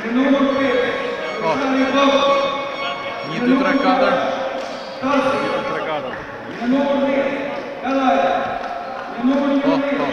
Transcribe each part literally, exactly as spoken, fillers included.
Një, dy, tre, katër. Një, dy, tre, katër. Po, po.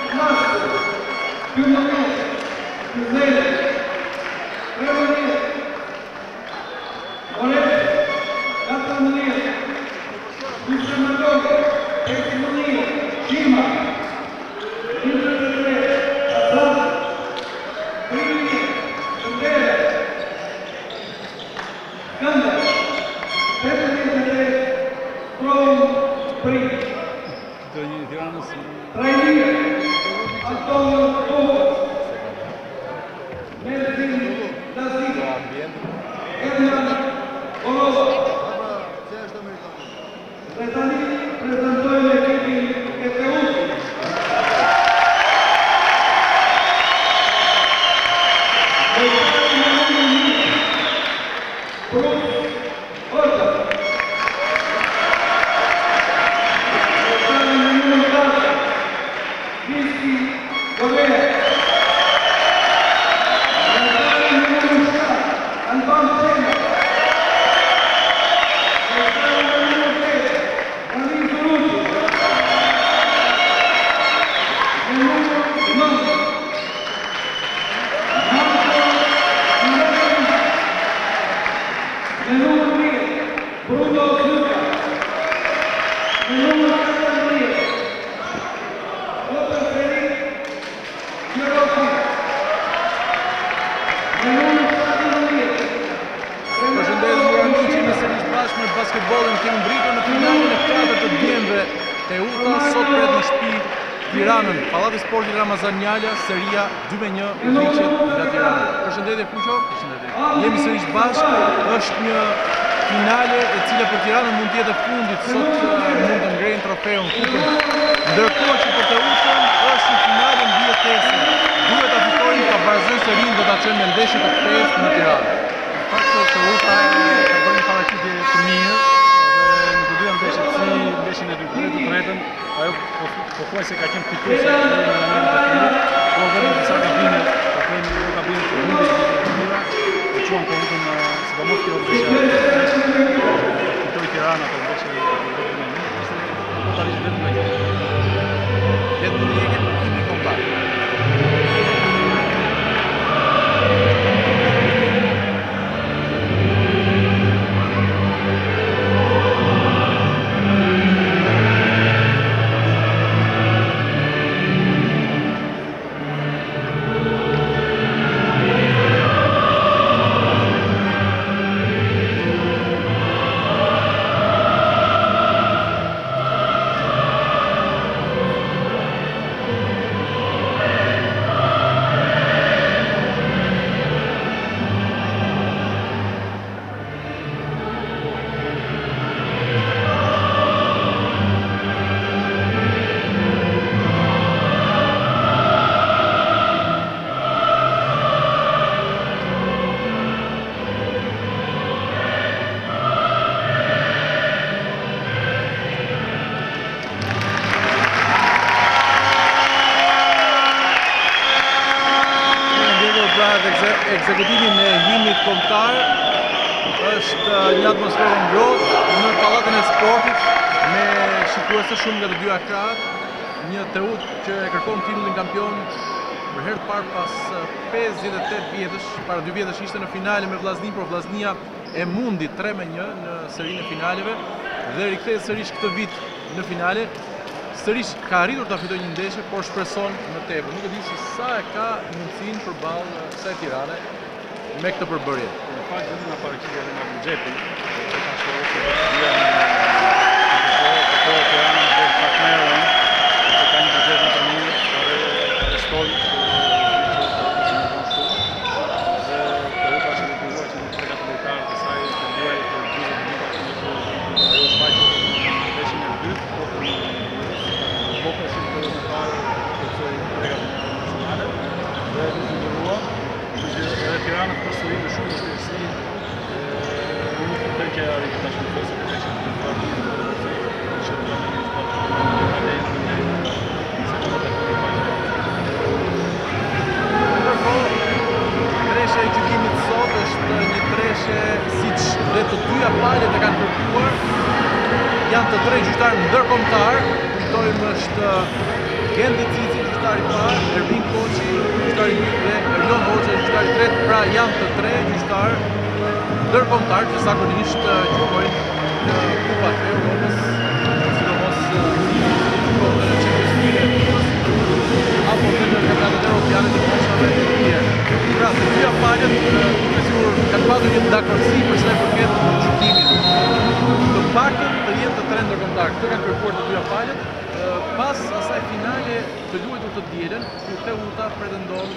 Basketbolin kemi mbritur në finalin e katërt të djemve Teuta, sot pret në shtëpi Tiranën, Pallati Sporti Ramazan Njala, seria dy me një udhëheqjet nga Tirana. Përshëndetje Fuqo. Përshëndetje. Jemi sërish bashkë, është një finale e cila për Tiranën mund të jetë e fundit, sot mund të ngrejnë trofeun kupën. Ndërkohë që për Teutën është një finale mbi jetesën. Duhet ta fitojnë pa barazën serinë do ta çojnë në ndeshje të pestë në Tiranë. Faktë Teuta ka bërë një paraqitje të mirë dhe në të dyja ndeshjet si ndeshjen e dytë dhe të tretën, ajo pothuajse ka qenë fituese në momentin e fundit, por vetëm disa gabime, po themi jo gabime të humbje të mira, e çuan Teutën sidomos kjo ndeshje. Fitoi Tirana për ndeshjen e dytë. Totalisht vetëm nga kjo. Vetëm një lekë kimi kombëtar. Ekzekutimin e himnit kombëtar është një atmosferë ngrohtë në Pallatin e Sportit me shikuese shumë nga të dy akrat, një Teutë që e kërkon titullin kampion për herë të parë pas pesëdhjetë e tetë vjetësh, para dy vjetësh ishte në finale me Vllaznin, por Vllaznia e mundi tre me një në serinë e finaleve dhe rikthehet sërish këtë vit në finale. Sërish ka arritur ta fitojë një ndeshje, por shpreson më tepër. Nuk e di se sa e ka mundësinë përballë kësaj Tirane me këtë përbërje. Në fakt vetëm nga paraqitja edhe nga buxheti, që ka shkuar të dia në po Tirana dhe partnerën, që ka një buxhet më të mirë, edhe edhe stol dhe Teuta është detyruar që në tregat lojtarë të saj të luajë për gjysmë minuta në ajo shfaqje ndeshjen e dytë, por po presim të në parë të coj tregat nacionale dhe të zhvilluar, që edhe Tirana përsëri me shumë vështirësi nuk të të që arritë të shkëtëse për të që të parë që të në një sport të lejnë të lejnë se të të të Ndërkohë, ndresha e gjykimit janë të tre gjyqtarë ndërkombëtar. Kujtojmë është Gendi Cici, gjyqtari i parë, Ervin Koçi, gjyqtari i dytë dhe Erlion Hoxha, gjyqtari i tretë. Pra janë të tre gjyqtarë ndërkombëtar që zakonisht gjykojnë në Kupat e Europës, sidomos kohën e Champions League apo në kampionatet europiane të moshave të tjera. Pra, të dyja palët duke sigur kanë pasur një dakordsi për sa i përket gjykimit. Të paktën të jenë të tre ndërkombëtar. Këtë kanë kërkuar të dyja palët. Pas asaj finale të luajtur të dielën, ku Teuta pretendon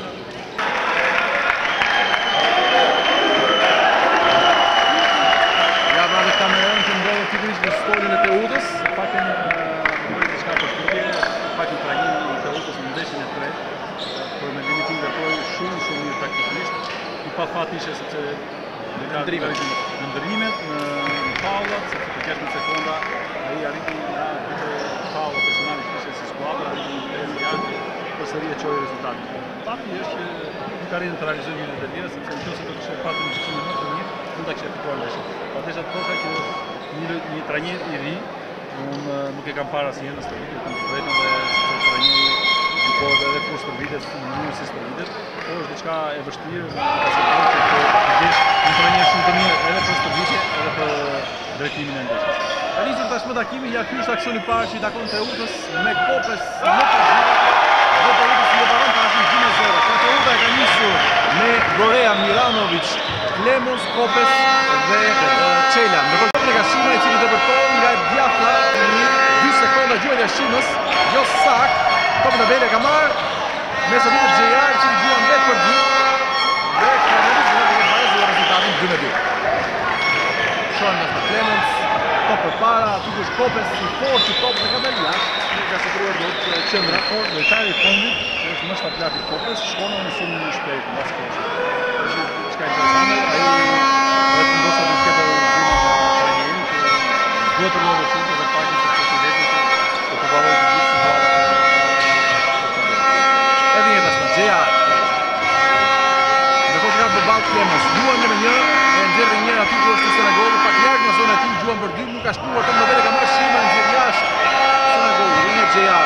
ja pra dhe kamerën që ndodhë pikërisht në stolin e Teutës, Paktën bërë diçka për shkutje, paktën trajnimi i Teutës në ndeshjen e tretë, për mendimin tim veproi shumë shumë mirë taktikisht. I pa fat ishte sepse në ndrimet, në ndrimet, në faullat, sepse për gjashtëdhjetë sekonda ai arriti nga faulla personale që ishte si skuadra, arriti në pesë janë përsëri e çoi rezultatin. Fakti është që nuk arritën të realizojnë një të tjera, sepse nëse do të kishte pasur një gjykime më të mirë, mund ta kishte fituar ndeshjen. Patesha të thosha që një një trajner i ri, unë nuk e kam parë asnjëherë në stërvitet, kam të drejtën dhe sepse trajneri gjykohet edhe kur stërvitet, në mënyrë si stërvitet, por është diçka e vështirë, ka se thonë që të gjesh një trajner shumë të mirë edhe për stërvitje, edhe për drejtimin e ndeshjes. Realizim tashmë takimi, ja ky është aksioni i parë që i takon Teutës me Kopes në Tazhir. Dhe Teutës i jeton tashin dy me zero. Pra Teuta e ka nisur me Gorea, Miranovic, Klemons, Kopes dhe Çela. Ndërkohë në Kashima i cili depërton nga Djafla, dy sekonda gjuajtja e Shimës, jo sakt. Topin e Bele ka marrë, me së duket Xhejar i cili duan vetë për dy. Dhe ka realizuar në bazë rezultatin dy me dy. Shohim nga Klemons. Top për para, aty është Kopes i fort i top dhe ka dalë jashtë, nuk ka siguruar dot qendra. Por lojtari i fundit, që është më shtatlak i Kopes, shkon në sulmin e shpejtë mbas kohës. Është diçka interesante, ai vetë ndoshta do të ketë udhëzimin nga trajneri që duhet të lodhë shumë dhe pak të positivitetin që të përballojë të gjithë situatën. Edhe një tashmë Xheja. Ndërkohë që ka përballë Klemens, duan një me një, e nxjerrë një aty ku është Senegoli, pak larg në zonën e tij, gjuan për dy, nuk ka shtuar Tom Nobele, ka marrë Shima, nxjerr jashtë Senegoli, ringe Xheja.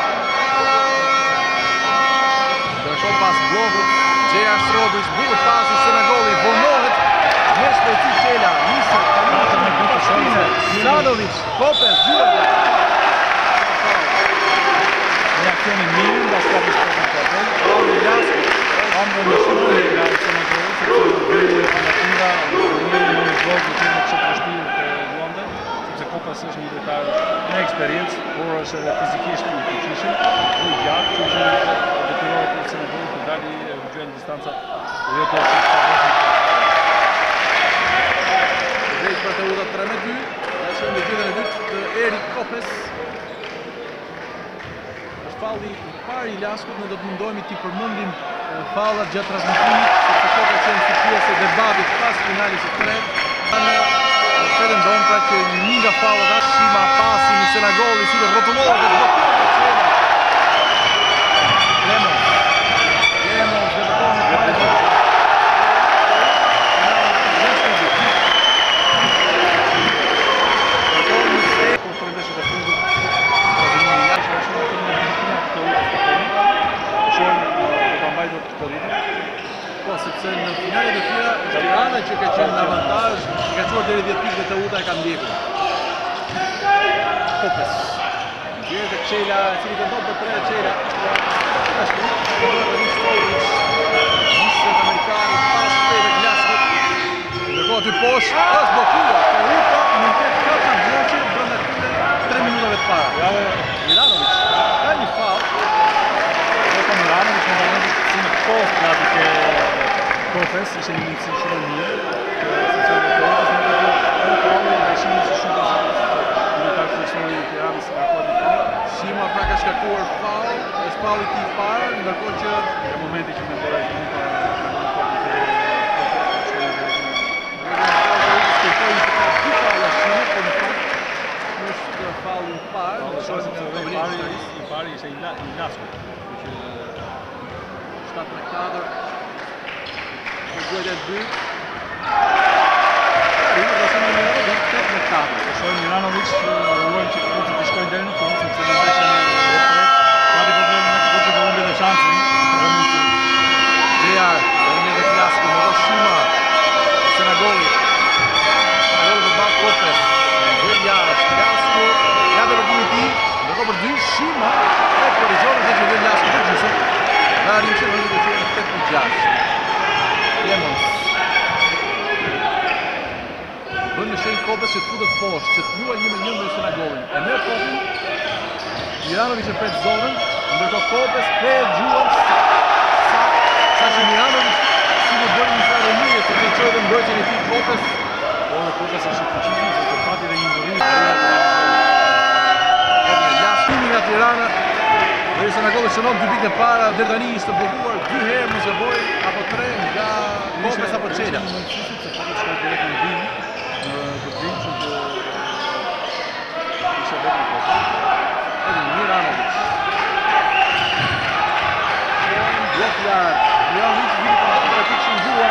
Ndërkohë pas bllokut, Xheja Shtrovic, bukur pasi Senegoli, vonohet, me shpejtësi Çela, nisë, Patën me butë shonse, Sadovic, Kopes, dy. Reakcioni mirë nga skapi sportiv të atën, Pauli Lasku, ambë në shumë nga Senegoli, sepse bëri alternativa, njëri në një vlog në të që të vështirë të luande, sepse Kopes është një lojtar me eksperiencë, por është edhe fizikisht i fuqishëm, i gjatë, që që detyrohet për Senegoli të dali gjën distanca dhe jo të është drejt për Teuta tre me dy, dhe që në gjithën e dytë të Erik Kopes. Është falli i parë i Laskut, ne do të mundohemi t'i përmendim fallat gjatë transmetimit, sepse këto kanë qenë si pjesë e debatit pas finalit të tretë. Ne pretendojmë pra që një nga fallat është Shima pasi në Senegoli, si do rrotullohet dhe bllokohet Çela. Lemon. Lemon depërton në fjalë. Sepse në finalet e tjera, Tirana që ka qenë në avantazh, i ka çuar deri dhjetë pikë dhe Teuta e ka ndjekur. Kopes. Gjerë të Çela, cili këndon për tre Çela. Ashtu, këndon për një Stovic, njësët Amerikani, pas Peve Glaskut. Ndërkohë aty poshtë, është bllokuar. Teuta mund të ketë katër bloqe brenda këtyre tre minutave të para. Bravo, Milanovic ka një faull. Eko Milanovic në momentin si në post gati ke Kopes, ishte një mundësi shumë e mirë, sepse Teutës nuk e bërë edhe faullin dhe Shimi që shumë pozitiv. Një lojtar kryesori i Tiranës ka shkuar në faull. Shima pra ka shkaktuar faull, është faulli i tij i parë, ndërkohë që Në momenti që me bërë e një ka në kopën të Kopes, shkojnë dhe është falli i parë, në shohë sepse në i pari i pari ishte i Laskut, që shtatë me katër. Gjuajtja e dy. Riu, do të më mirë, tetë me katër. Po shohim Milanovic, luajmë që kupti të shkojnë deri në fund, sepse në ndeshjen e tretë pati probleme me kupti të humbi dhe shansin. Gjejar, Daniel dhe Fiasco, më do Shima, Senagoli. Senagoli për balë Kopes, Gjer Jash, Fiasco, ja dhe vërtimi ti, ndërko për dy, Shima, e korrizorën dhe që Gjer Jash për gjysëm, dhe arrim që në një të qërë në tetë për gjashtë. Lemons. Bënë me shenjë Kopes që të futët poshtë, që të luaj një me një me Senagolin. E merë kopin, Miranovic e pret zonën, ndërko Kopes pret gjuën, sa që Miranovic si në bërë një farë njëje, se të qërë dhe mbrojtjen e ti Kopes. Po dhe Kopes është i fuqishëm, se të pati dhe një ndërim. Laskimi nga Tirana, dhe Senagoli shënon dy pikë e para, deri tani ishte blokuar dy herë mos e boj, apo tre nga Kopes apo Çela. Se pati shkoj direkt në dim, në dim që të ishe vetë në Kopes. Edhe Miranovic. Blok lartë. Miranovic vini për në të pikë shëngjua.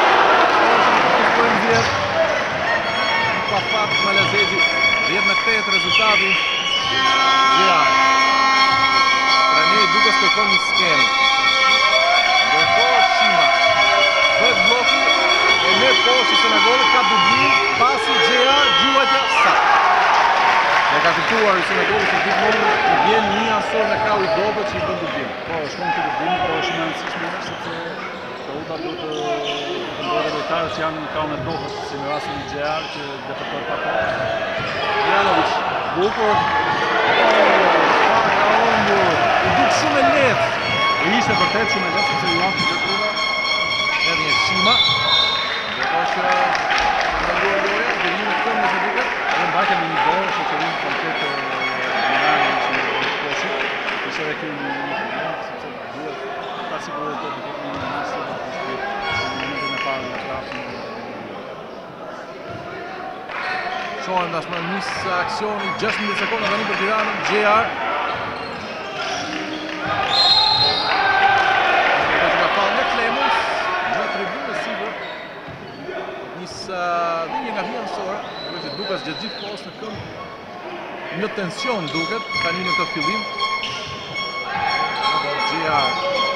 Pa fat Malazezi, dhjetë me tetë rezultati. Gjea. Trajneri Dukas kërkon një skemë. Ndërkohë Shima. Bëhet bloku, e merr poshtë Senagoli, ka dublim, pasi Gjea, gjuajtja saktë. Ne ka fituar Senagoli që gjithmonë i vjen një asor në krau i dobët që i bën dublim. Po, shkon të dublim, po është shumë e rëndësishme sepse Teuta duhet të ndodhe lojtarët që janë në kraun e dobës, si në rastin e Gjejar që depërton pa kohë. Milanovic, bukur. Ka humbur. U duk shumë e lehtë. E ishte vërtet shumë e lehtë sepse Juan të detruva. Edhe një Shima. Ndërkohë që ndërruar loja, deri në këmbë se duket. Edhe mbajtja me një dorë, shoqërinë komplet Milanovic në poshtë. Ishte edhe kjo një problem, sepse duhet ka sigurisht të ketë një nisë të kushtit në momentin e parë në trafin. Shohem tashmë nis aksioni, gjashtëmbëdhjetë sekonda tani për Tiranën, Gjejar. Ndërkohë që ka falë me Lemons, në tribunë sipër. Nis dhënje nga vjenësore, duke që Dukas gjatë gjithë kohës në këmbë. Një tension duket tani në këtë fillim. Gjejar.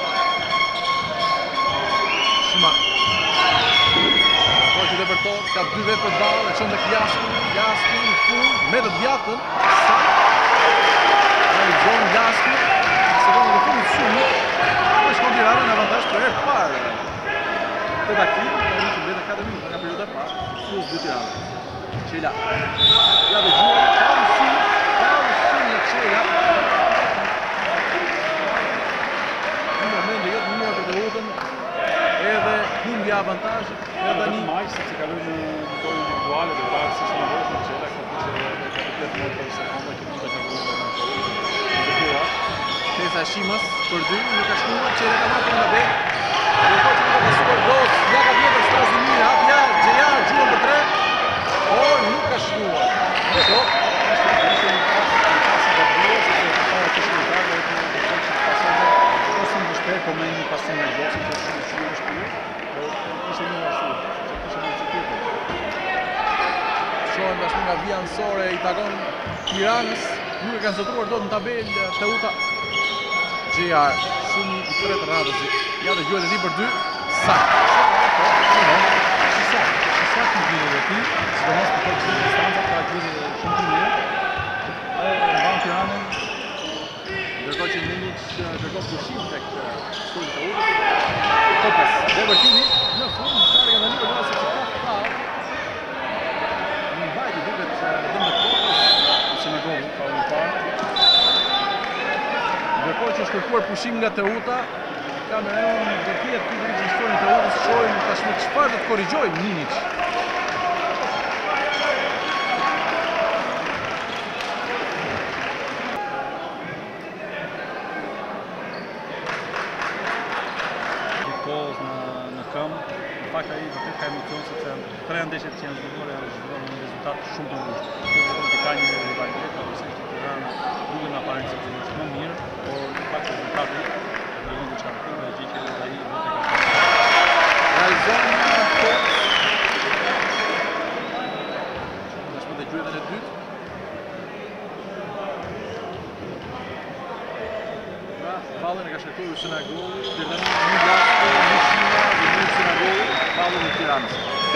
Shima. Ndërkohë që depërton, ka dy vetë për balë, e çon tek Jasku, Jasku në fund, me të djatën, saktë. Realizon Jasku, sekondën e fundit shumë, po shkon Tirana në avantazh për herë të parë. Te takimi, tani që mbeten katër minuta nga periudha e parë, plus dy Tirana. Çela. Ja dhe gjua, ka mësim, ka mësim në Çela. Në moment dhe jetë minuar për të utën, edhe humbja avantazhit, edhe tani Maj, sepse kaloi në lojë individuale dhe parë si shumë vërtet në Çela, ka qenë edhe komplet më për sekonda që mund të kalojë në kohë. Tesa Shimas për dy, nuk ka shkuar, Çela ka marrë nga bek. Ndërkohë që nuk ka pasuar dos, ja ka vjetër Strazimir, hapja, Gjejar, gjuën për tre, por nuk ka shkuar. Ndërko, Ishte një pas i gabuar, sepse të para të shkrutar dhe të pasonde ose në vështirë, po me një pasim në blok, sepse shumë shumë vështirë, por ishte një arsye, sepse ishte një cikletë. shohem tashmë nga vija anësore i takon Tiranës, nuk e kanë zotruar dot në tabelë Teuta. Gjejar, shumë i tretë radhësi. Ja dhe gjuhet e ti për dy, saktë. Saktë në vijë dhe ti, sidomos për të gjithë distancat, ka gjithë shumë të mirë. E mban Tiranën. Ndërkohë që Ninic kërkon pushim tek shkollë të Teutës. Kopes, dhe vërtimi, në fund, në shtarë nga në një përgjua se që ka faull. Një mbajtje duket dëm me Kopes. Senagoli, faull i parë. Ndërkohë që është kërkuar pushim nga Teuta, Kameron do tjetë këtë regjistorin të Teutës, shohim tashmë çfarë do të korrigjojë Ninic. Në këmbë, në fakt ai vërtet ka emocion sepse tre ndeshjet që janë zhvilluar janë zhvilluar me një rezultat shumë të ngushtë. Kjo do të ka një rivalitet, ose që Tirana duhet në aparencë të është më mirë, por në fakt rezultati tregon diçka të tillë dhe gjë që ai vetë ka. Realizon Kopes. Tashmë të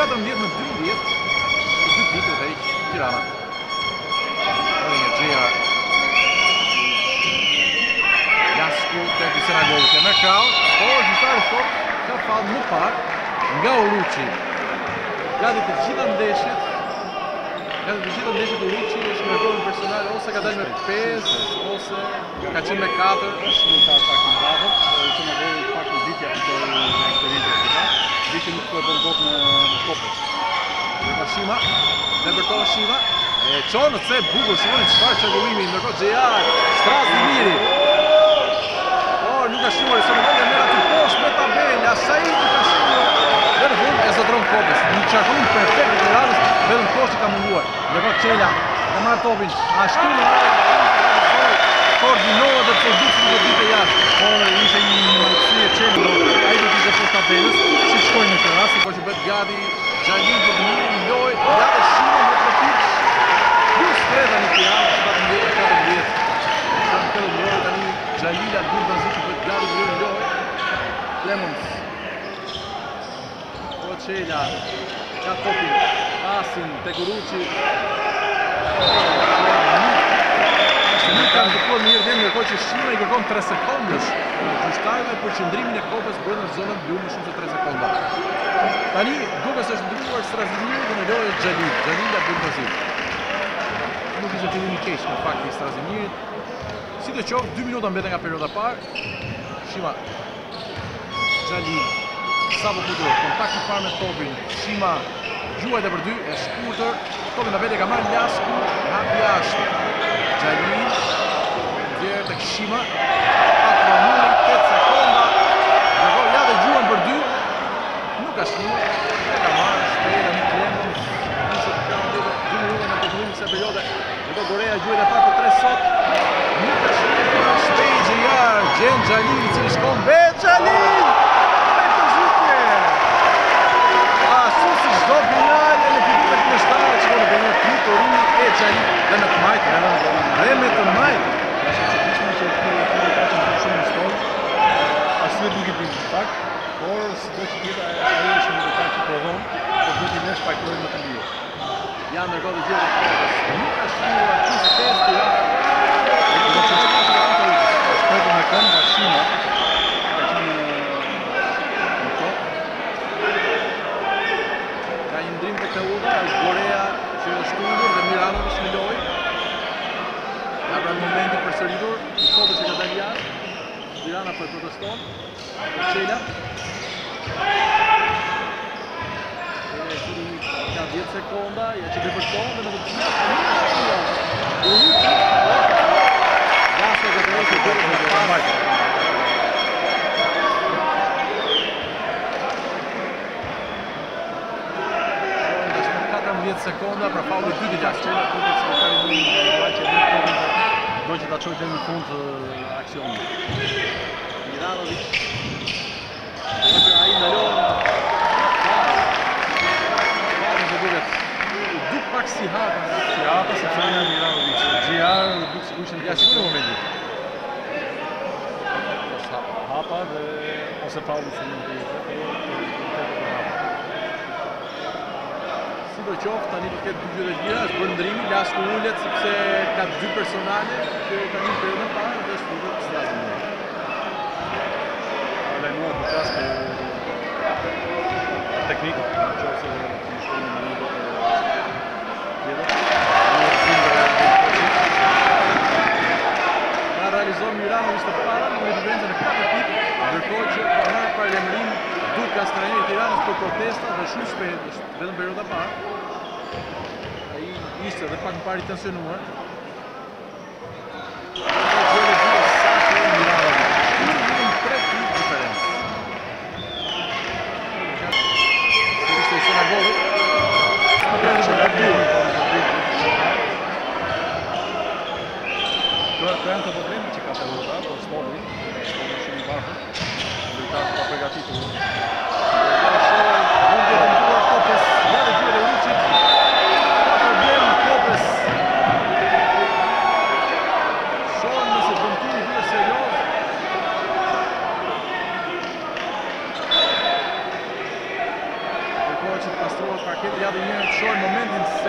katërmbëdhjetë në dymbëdhjetë, dy pikë dhe heq Tirana. Edhe një Xhiar. Jasku tek Senagolit e me kraut, por gjyqtari thotë ka fal më parë nga Uruçi. Gati të gjitha ndeshjet, gati të gjitha ndeshjet Uruçi është në rekordin personal ose ka dalë me pesë ose ka qenë me katër. Është një ka pak në vavër, Senagoli pak në ditja fitoi në eksperiencë. Ditë nuk po e bën dot në Kopës. Dhe Shima, Liberton Shima, e qonë se bukur, shimoni çfarë çarkullimi, ndërkohë Xhiar, stras i miri. Por nuk ka shkuar Senagoli e merr aty poshtë me tabelë, Saidi ka shkuar. Dhe në fund e zotron Kopës. Një çarkullim perfekt i Tiranës, vetëm poshtë ka munduar. Ndërkohë Çela ka marrë topin, ashtu në koordinova dhe produkti do ditë jashtë. Por ishte një mallësi e Çelës. Ai do të ishte poshtë tabelës, si shkojnë në këtë rast, por që bëhet gati Xhalin për të mirë loj, ja dhe Shima me profit. Plus tre tani Tirana, katërmbëdhjetë katërmbëdhjetë. katërmbëdhjetë tani Xhalila duhet të zgjidhë bëhet gati për të loj. Clemons. Çela ka topin, pasin tek Uruçi. Nuk kanë dukuar mirë dhe ndërkohë që Shima i kërkon tre sekondësh gjyqtarëve për qëndrimin e Kopës brenda zonën blu më shumë se tre sekonda. Tani duket se është ndryuar Strazimiri dhe në lojë është Xhalil. Xhalila bën pozitiv. Nuk ishte fillim i keq në fakt i Strazimirit. Si të qoftë, dy minuta mbeten nga perioda parë. Shima. Xhalil. Sapo futur, kontakt i parë me topin. Shima gjuajt e për dy, e shkurtër. Topin në vete ka marrë Lasku, hap jashtë. Xhalil, vjerë tek Shima. katër minuta, tetë sekonda. Ndërkohë ja dhe gjuan për dy. Nuk ka shkuar. E ka marrë shpejt një Clemons. Nisë të kanë dy minuta në përfundim kësaj periode. Ndërkohë Gorea gjuajt e parë për tre sot. Nuk ka shkuar. Shpejt Xhiar, gjen Xhalil i cili shkon vet Xhalil. Do finale në figurën e shtarë që do të bëjë Fitorini e Xhalil dhe në të majtë, dhe me të majtë. Është e çuditshme që këtu këtu ka qenë shumë stol. Asnjë nuk i di pak, por sido që tjetra ai është një detaj që provon, por duhet i nesh faktorën më të lirë. Janë ndërkohë të gjithë. Nuk ka shkuar çështë testi. Do të thotë që shpërndon me këmbë nga Shima. Teuda, është Gorea që është tundur dhe Miranovic në lojë. Ja pra momenti për sëritur, Kopës që ka dalë jashtë. Tirana për proteston. Çela. Çela e cili ka dhjetë sekonda, ja që depërton dhe në të gjitha. Uruçi. Jasë dhe të rejtë dhe të pasë. katërmbëdhjetë sekonda për faulin e dytë jashtë. Çela duket se ka një gjë që do që ta çojë deri në fund aksionin. Miranovic. Edhe ai ndalon. Faulin e dytë. Duk pak si hapa, si hapa se çojë Miranovic. Xhiar duk sigurisht në jashtë në momentin. Hapa dhe ose faulin në momentin. Do qoftë, tani do ketë dy gjëra të lira, është bërë ndrimi, Lasku ulet sepse ka dy personale që tani në periudhën e parë dhe është futur Strazimiri. Ale mua të flas për teknikë, nëse në shkollën e një botë tjetër. Ka realizuar Miranovic të para me diferencën e katër pikë, ndërkohë që ka marrë paralajmërim Dukas trajneri i Tiranës për protesta dhe shumë shpejt, vetëm periudha e parë. Ai ishte edhe pak më parë i tensionuar. Gjëre gjithë sa që Miranovic. Një tre pikë diferencë. Se ishte i Senagolit. Këto janë të probleme që ka të vërta, por Stoli, Stoli shumë i varfër, Amerikanë ka përgatitur. Mundje të nduar Kopës, ja dhe gjyre Uruçit. Ka problem Kopës. Shohim nëse dëmtimi vjen serioz. Ndërkohë që të pastrohet Raketi ja dhe një të shojnë momentin se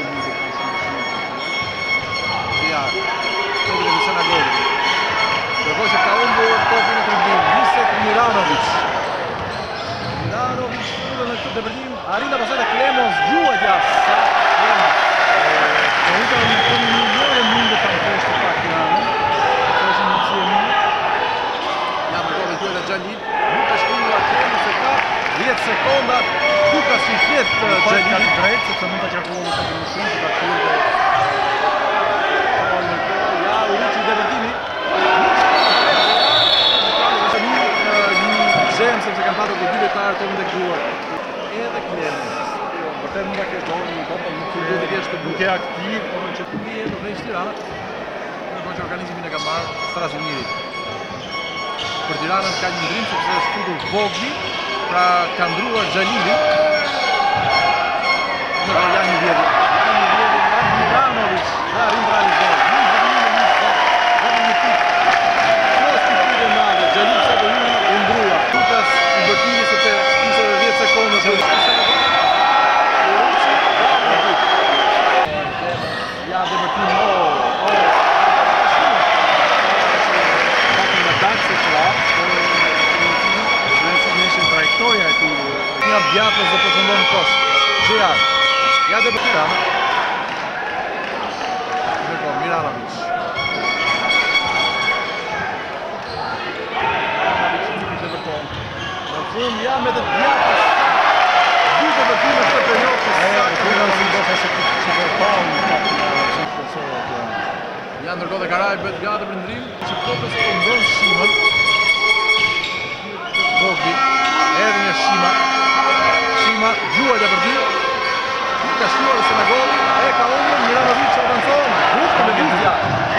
që ja, topi dhe Visena Godi. Ndërkohë që ka humbur topin e tribun, Visek Miranovic. Miranovic futet në këtë depërtim, arrin pasaj dhe Klemos gjuajtja sa Klemos. Po uta në tonë një njërë mundë të amfeshtë të pak Tirana. Feshin në të mirë. Ja më gove gjuajtja Gjalil, nuk ka shkruar Klemos e ka dhjetë sekonda, ku ka si fjetë Gjalil. Ka të drejtë, sepse mund të qarkullu të të më shumë, që ka të kurë dhe... Ja, Uruqi depërtimi. Zemë sepse kanë patur të dy lojtarë topin tek gruar. Edhe Klemos. Vërtet mund ta kesh dorën në topë, nuk duhet të kesh të nuk e aktiv, por që të bie do vësh Tirana. Ndërkohë që organizmin e ka marrë Strazimiri. Për Tiranën ka një ndrim sepse është futur Vogli, pra ka ndruar Xhalili. Në janë një vjetë. Janë një vjetë nga Miranovic. Da arrin të realizojë. Një zëvënime një zëvë. Vetëm një pik. Kjo është pikë e madhe. Xhalili sa do hyri u ndrua. Lukas i bërtimi sepse ishte dhjetë sekonda për ja dhe bërtimi oh, oh. Patin në dakë se të la, në e cilë nëshën trajektoria e ti. Një bjatës dhe përfundon në kosh. Gjejar. Ja dhe bërtimi Tirana. Ndërko, Miranovic. Fund ja me të djatës dy të bërtime të periodës Aja, të kërën si do të se që të paun në patin në sponsora të janë. Ja ndërkohë dhe Karaj bëhet gati për ndrim që kopës të mbron Shimën. Vogli, edhe një Shima. Shima, gjuajtja për dy. Ka shkuar se në goli, e ka unë, Miranovic avancon. Hukë me vizja.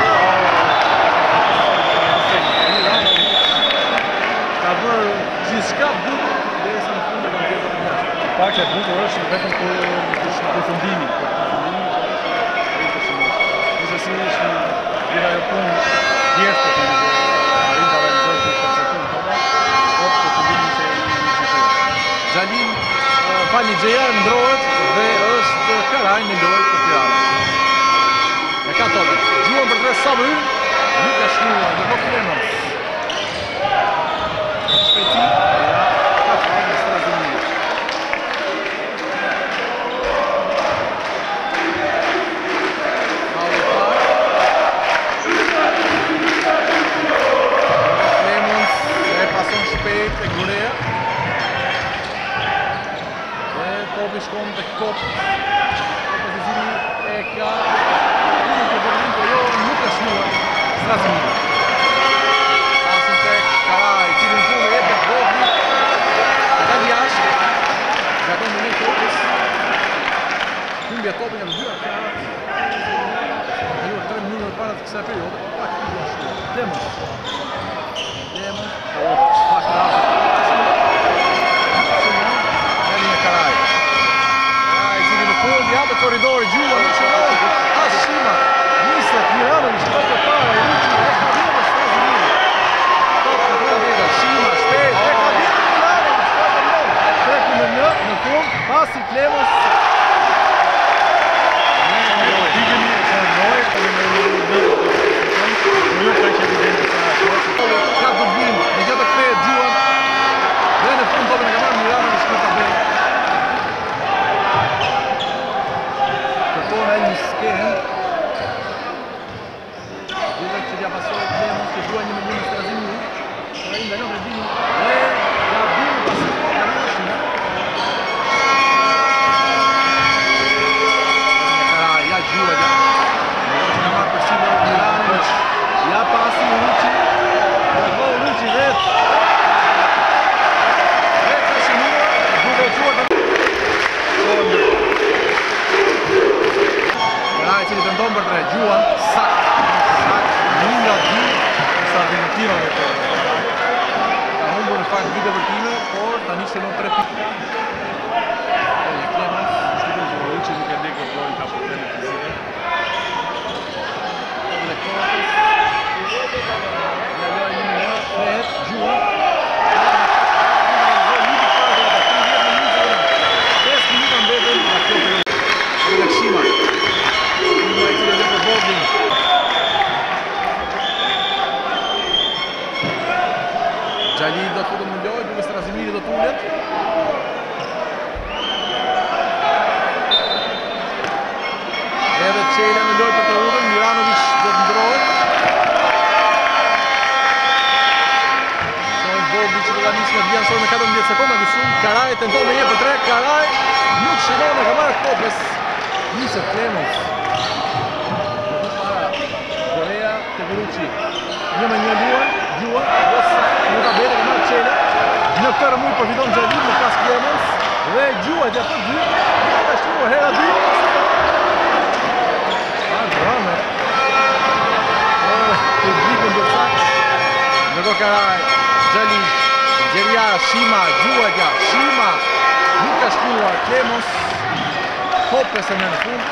Ka bërë gjithçka bukur derisa në fund e kontestat të jashtë. Pak që e bukur është vetëm për përfundimin. Nëse si është gjitha jo punë djeshtë të një arrin të realizojë të shkërcetun të toga, po përfundimin që e një gjithë. Xhalil, fali Gjejar ndrohet dhe është Karaj në lojë për Tiranë. E ka topin. Gjuan për tre Savur, nuk ka shkuar, ndërkohë Klemos. Shpejti, ja, ka falë në Strazimiri. Falë i parë. Klemos e pason shpejt e Gurea. Dhe topi shkon të kopë. Opozicioni e ka unë të bërëmin, por jo nuk ka shkuar Strazimiri. Pasin tek Karaj, cilin funë e jep Vogli. Nga jashtë. Gakon në një topës. Humbja topin e dy akarat. Ka kaluar tre minuta para të kësaj periode, por pak i ka shkuar. Demos. Demos. Oh, pak rafë. Dhe një Karaj. Karaj, cilin në fund, ja dhe koridori, gjua, nuk shëron. As Shima. Niset, Miranovic, top e para, Uruqi, e ka vjetër Strazimiri. Top në tre vjetër, Shima, shpejt, e ka vjetër Miranovic, top e mërë. Treku në një, në fund, pasi Klemos. Digemi e që në nojë, të në në në në në jo ka që evidente që në ashtë. Ka dubim, në gjithë të kthehet gjuan. Dhe në fund topin e ka marrë Miranovic në tabelë. Kërkon e një skenë. Gjithë që t'ja pasoj Klemos që gjuaj një me një në Strazimiri. Pra i ndalon Redini. Dhe ja bimë pasi ka në Shima. Karaj, ja gjuajtja. Që ka marrë për Shima Miranovic. Ja pasi Uruqi. Dhe Uruqi vetë. Vetë ka shënuar. Duke quar të Karaj cili të ndonë për tre. Gjuan, sak. Sak. Një nga dy. Sa Argentina dhe të Ka humbur në fakt dy depërtime, por tani shënon tre pikë. Edhe Klemos. shtypën që Uruqi nuk e ndekë dojnë ka probleme fizike. Edhe Kopës. Ja loj një një, kthehet, Gjuan. pesë minuta mbetën Karaj tenton me një për tre, Karaj nuk shënon e ka marrë kopës. Nisë Clemens. Në para Gorea te Borucci. Një me një luan, luan, Rosa, nuk ka bere, ka marrë Qela. Në këtë rëmuj përfiton Xhali në pas Clemens. Dhe gjuajtja për dy, ka shtuar hera dy. Marë drame. Publikun dërsak. Ndërko Karaj, Xhali, Gjeria, Shima, gjuajtja, Shima. Nuk ka shtuar Clemens. Kopës e në në fund.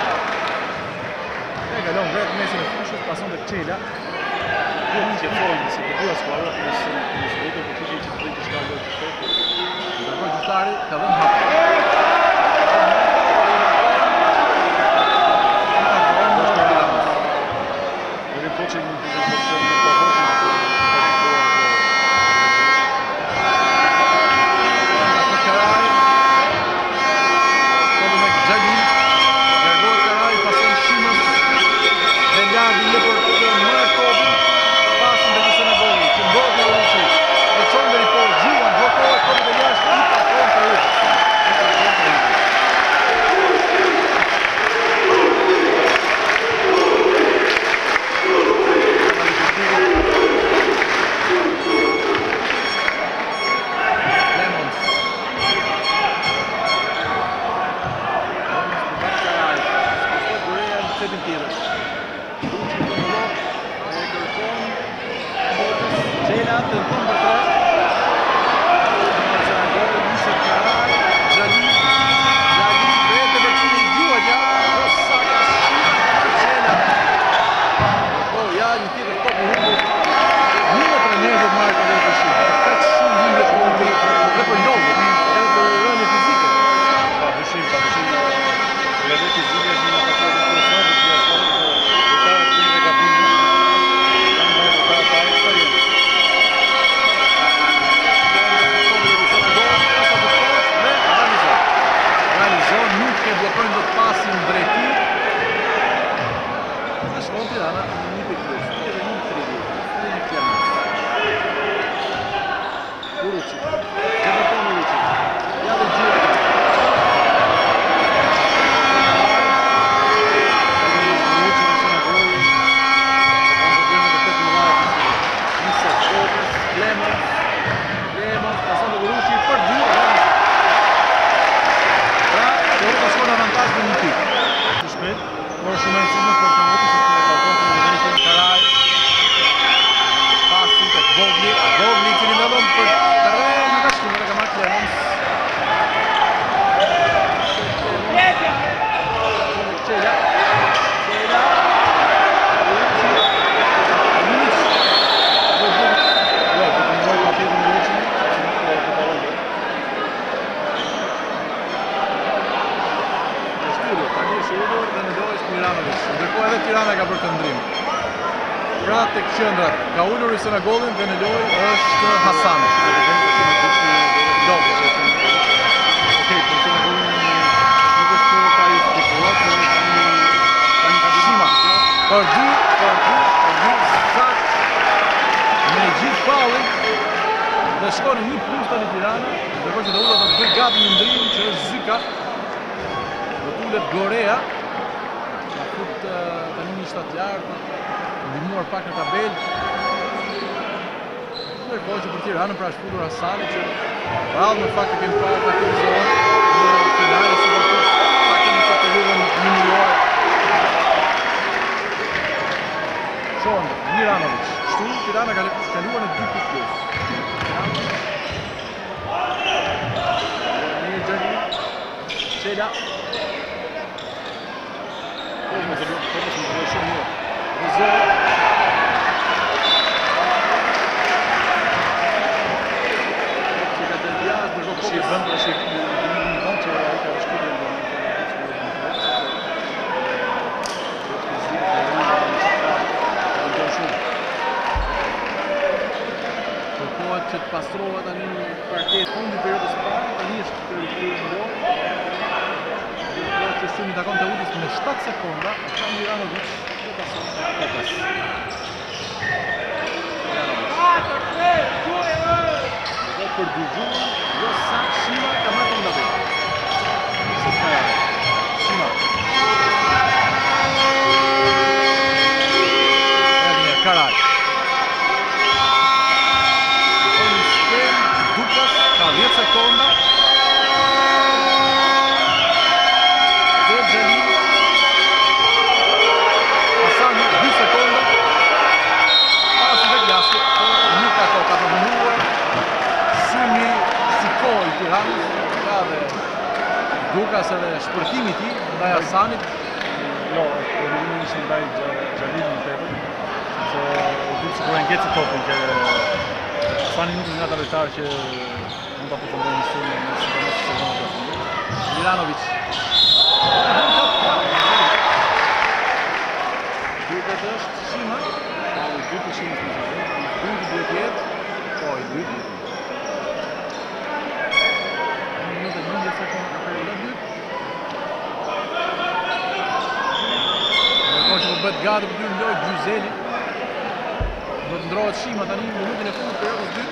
E galon vetë mesin e fushës, pason të Qela. Kjo një që formë, se të dua skuadra, nësë nësë vetë për të që të bëjtë shka lojë të shpetë. Ndërkohë gjyhtari ka dhënë hapë. Edhe po që një të zënë pozicion në të hoshën, ka Karaj. Kodë me Xhali. Gërgojë Karaj, pason Shimës. Dhe lardi një për të mërë kopën. Pasin dhe kësën e goli, që mbërë në Borucci. Dhe qonë dhe ripor, gjuan, blokohet, kodë dhe jashtë, i pa konë të rrë. Pra tek qendrat ka ulur në gollin dhe në lojë është Hasan. Okej, po që në gollin nuk është ka i stipulluar, por është Shima. Për dy, për dy, për dy, sakt me gjithë faullin dhe shkon në një plus tani Tirana, ndërkohë që Dauda do të bëj gati një ndrim që është Zyka. Do tulet Gorea. Ka fut tani një shtat lartë. Ndihmuar pak në tabel. Ndërkohë që për Tiranën pra është futur Hasani që rrallë në fakt e kemi parë të aktivizohen në finale, si për të faktin në të periudhën minimore. Shonda, Miranovic, shtu Tirana ka kaluar në dy plus. Një Xhali, Qela. Kopës më të bëjë shumë mirë. Rizor. Shi vend është një vend që ai ka shkuar në Kërkohet që të pastrohet tani parket fundi i periudhës së parë, tani është rikthyer në lojë. Kërkohet që Sumi takon të udhës me shtatë sekonda, ka Miranovic të pason kopës. Miranovic. Për dy gjuhë, jo saks dhe dukas edhe shpërthimi i tij ndaj Hasanit. Jo, në ishte ndaj Xhalinit në tepër, sepse u duk sikur e ngjeci topin që Hasani nuk është nga ata lojtarë që mund ta përfundojnë sulmin në sidomos në sezonat e fundit. Milanovic. Duket është Shima. Falli i dytë Shimës në sezon. I dyti duhet jetë. Po, i dyti. Një minutë e njëzet sekonda në perioda dytë. Ndërkohë që po bëhet gati për dy në lojë Gjyzeli. Do të ndrohet Shima tani në minutin e fundit të periodës dytë.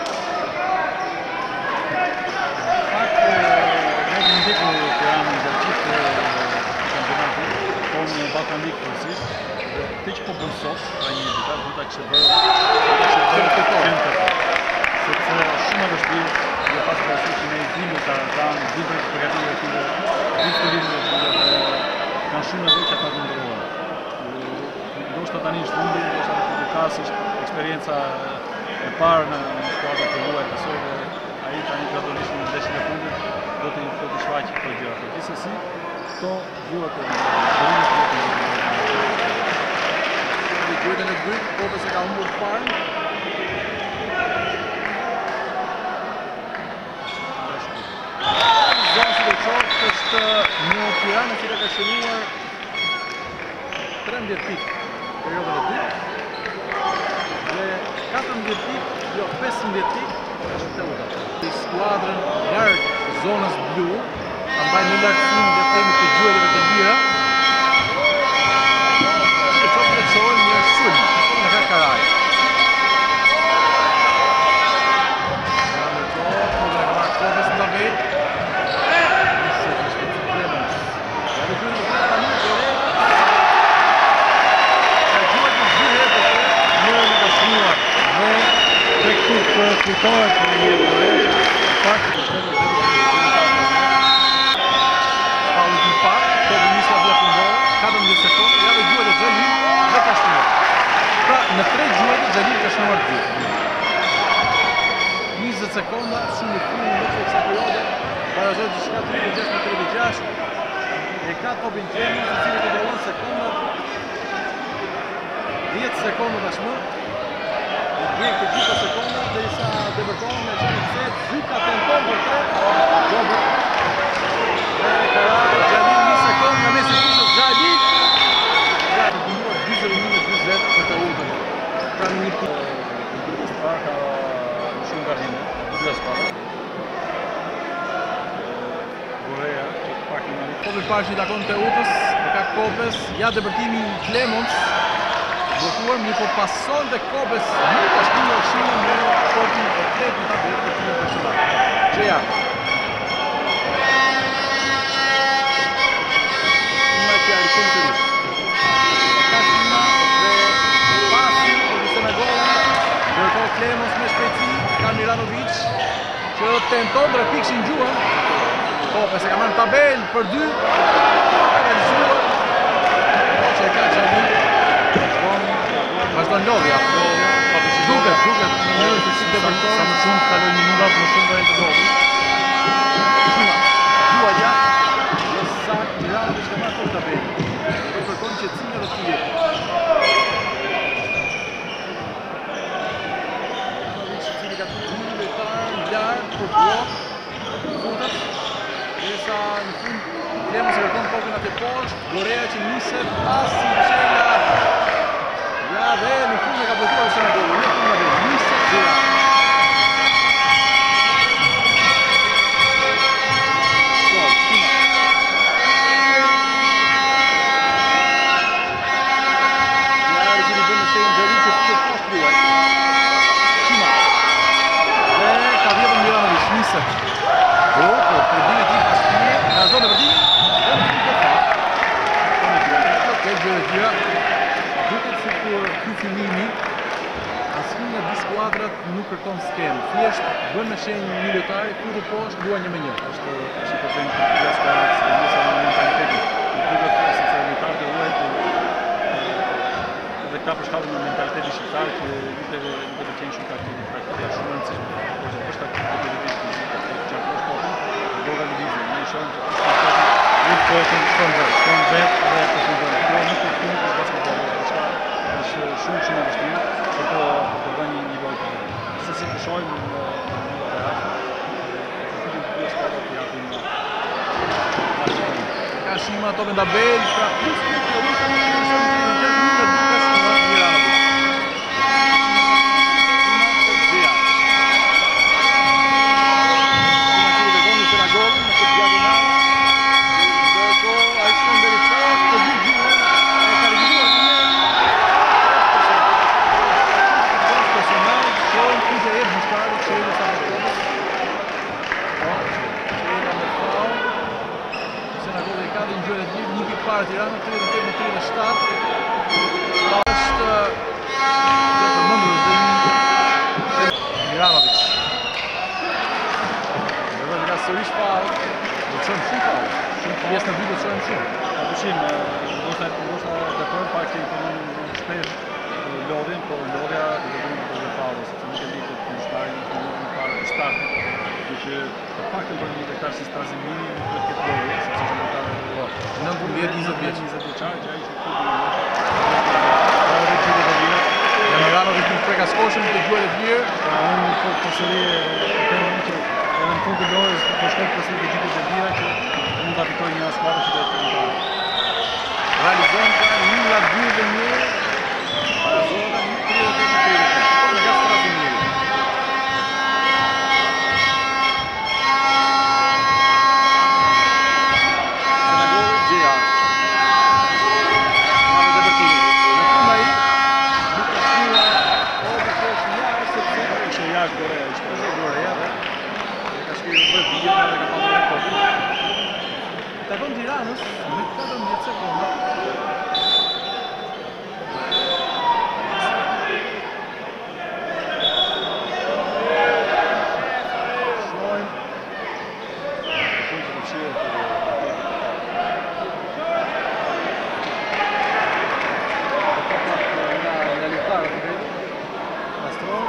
Ndiku Tirana në gjithë kampionatin, po në Balkan League përësisht, dhe të që po bërë sot, pra një ditar, du ta kështë bërë qenë të torë, sepse shumë e vështirë, dhe pasë përësisht që ne i dimi të tanë, i dimi të përgative të tjere, dimi të limë dhe kanë shumë nevojë që ata të ndërrohen. Ndoshta tani është fundi, ndoshta të Lukasisht, eksperienca e parë në skuadra të luaj të sot, dhe ai tani gradualisht në ndeshjen e fundit do të do të shfaqë këto gjëra. Gjithsesi, këto duhet të bëhen. Në gjyqën e dytë, Kopës e ka humbur parën. Zonë si të qoftë është një Tiranë që ka shënuar trembëdhjetë pikë periodën e dytë dhe katërmbëdhjetë pikë, jo pesëmbëdhjetë pikë është Teuta. Skuadrën larg zonës blu, ta mbajnë në lartësim dhe themi të gjuhëve të lira. Si të qoftë të qohen një sulm në Karkaraj. Nga në qohë, në në kamarë Kopës në tabel. Nisë të shpëtë Clemens. Ja në gjyhë në të tani, Gore. Ka gjuhë të gjuhë e të njërë në ka shnuar. Dhe të këtu për kujtohet në një Gore. Fakt të shtetë të katërmbëdhjetë sekondë, ja dhe gjuhët e Xhalil dhe ka shnuar. Pra, në tre gjuhët e Xhalil ka shnuar dy. njëzet sekonda, shumë i fundi në të kësa periode, barazoj që shka tridhjetë e gjashtë në tridhjetë e gjashtë, e ka topin Clemens, në cilë të dallon sekondat, dhjetë sekonda tashmë, i bërë të gjitha sekondat, dhe isa debërtohen me qenë të setë, Zuka tenton për tre, Robert, dhe Karaj, Xhalil një sekundë në mesin fushës Xhalil. Ja të kënduar dyzet e një me dyzet për të ultën. Pra në një pikë. Në grupës parë ka shumë gardime, dyja spada. Goreja, që të pak në një. Kopi parë që i takon Teutës, e ka Kopës, ja depërtimi i Clemens, blokuar, mi po pason dhe Kopës, nuk ka shkuar Shima me kopin e tretë në tabelë të timit personal. Që ja. Clemens me shpejtësi, ka Milanovic, që tenton dhe pikë në gjuhën. Kopës e ka marrë në tabel për dy, ka realizuar, që e ka Xhalil, vazhdon lodhja. Duket, duket, në mënyrë që si debërtor, sa më shumë kaloj minutat, më shumë vajnë të lodhë. Shima, gjuhaja, dhe saktë, Milanovic ka marrë për tabel. Do kërkon qetësinë dhe fillin. Për blok, futët, derisa në fund Clemens e kërkon kokën atë poshtë, Goreja që niset pasi Qela. Ja dhe në fund e ka blokuar se në golë, në fund e dhe niset Qela. Gol, Shima. Ja dhe që një bënë në shenjën Xhalil që futët poshtë luaj. Shima. Niset. Po, po, përdimi ti pasime, nga zonë e përdimi, dhe në të fa. Ok, gjë e tjera. Duket si kur ky fillimi, asnjë nga dy skuadrat nuk kërkon skemë. Thjesht bën me shenjë një lojtari, futet poshtë, luajnë një me një. Është është i problem të dy skuadrat, se nëse në mentalitetin. Nuk duhet të se lojtarët e luajnë dhe këta përshkallën në mentalitetin shqiptar që nuk e nuk e pëlqejnë shumë taktikë. Taktika është shumë e rëndësishme. Është taktikë të Po e shkon vetë, shkon vetë dhe përfundon. Kjo nuk është punë për basketbolin, diçka është shumë shumë e vështirë për të për të dhënë një nivell të mirë. Se si të shohim në ligat e jashtë, përfitim të dy skuadrat të japin Ka shima ato me tabel, pra plus një kilo ka një shumë të gjatë një nga dy pesë në Miranovic. Para Tirana, tridhjetë e tridhjetë e shtatë. Është dhe përmendur dhe Miranovic. Dhe nga sërish faull, do të çojmë shumë faull. Shumë pjesë në dy do të çojmë shumë. Pa dyshim, ndoshta ndoshta tepër pak që i kemi shpesh lodhin, por lodhja do të bëjmë për faull, sepse nuk e di të kushtojnë në minutin e parë të startit. Që të paktën për një lojtar si Strazimini nuk do të ketë lodhje, sepse është lojtar nëntëmbëdhjetë njëzet vjeç. njëzet vjeçar, që ai ishte klubi i Miranovic. Ja Miranovic nuk preka skoshën të gjuajt e vjerë. Pra unë po përsëri e them që edhe në fund të lojës po shkoj përsëri të gjithë të vjera që mund ta fitojë një skuadër që do të fitojë. Realizon pra një nga dy dhe një. Parazohet një tridhjetë e tridhjetë. Nga Strazimini. Takon Tiranës me katërmbëdhjetë sekonda. Shohim. Shumë të vështirë për nga lojtarët e vetë. Castro.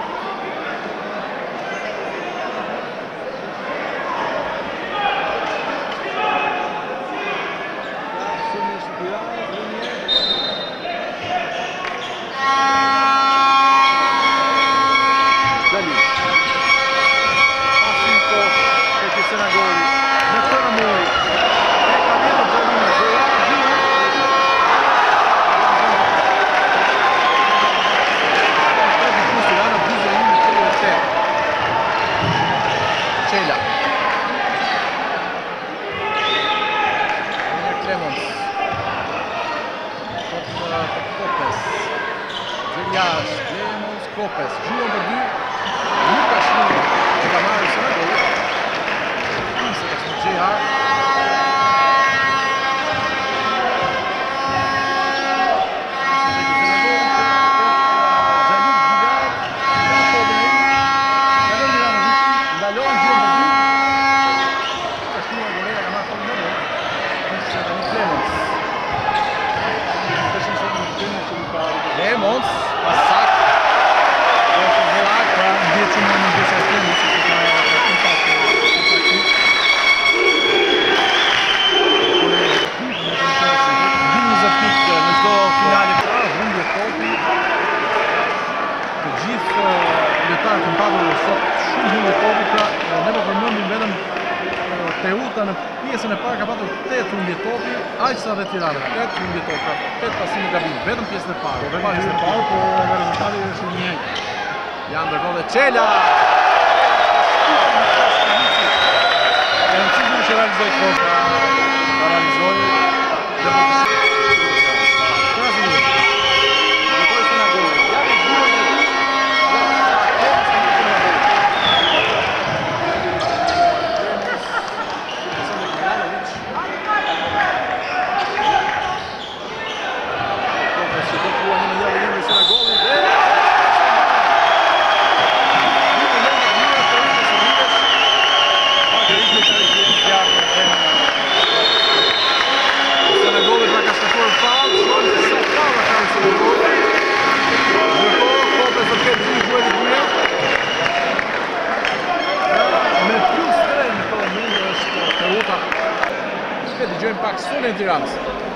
Lopez, gjuan për dy, Lukas Lima, që ka marrë së në gol. Nisë të shtë J R. Lemons, passak. Lojtarët kanë padur sot shumë humbje topi, pra ne po përmendim vetëm Teuta në pjesën e parë ka patur tetë humbje topi, aq sa dhe Tirana, tetë humbje topi, pra tetë pasime gabim, vetëm pjesën e parë. Vetëm pjesën e parë, por rezultati është i njëjtë. Ja ndërkohë dhe Çela. E rëndësishme që realizoi kohë, ta realizoi dhe po të Gol dëgjojmë pak sonin e Tiranës.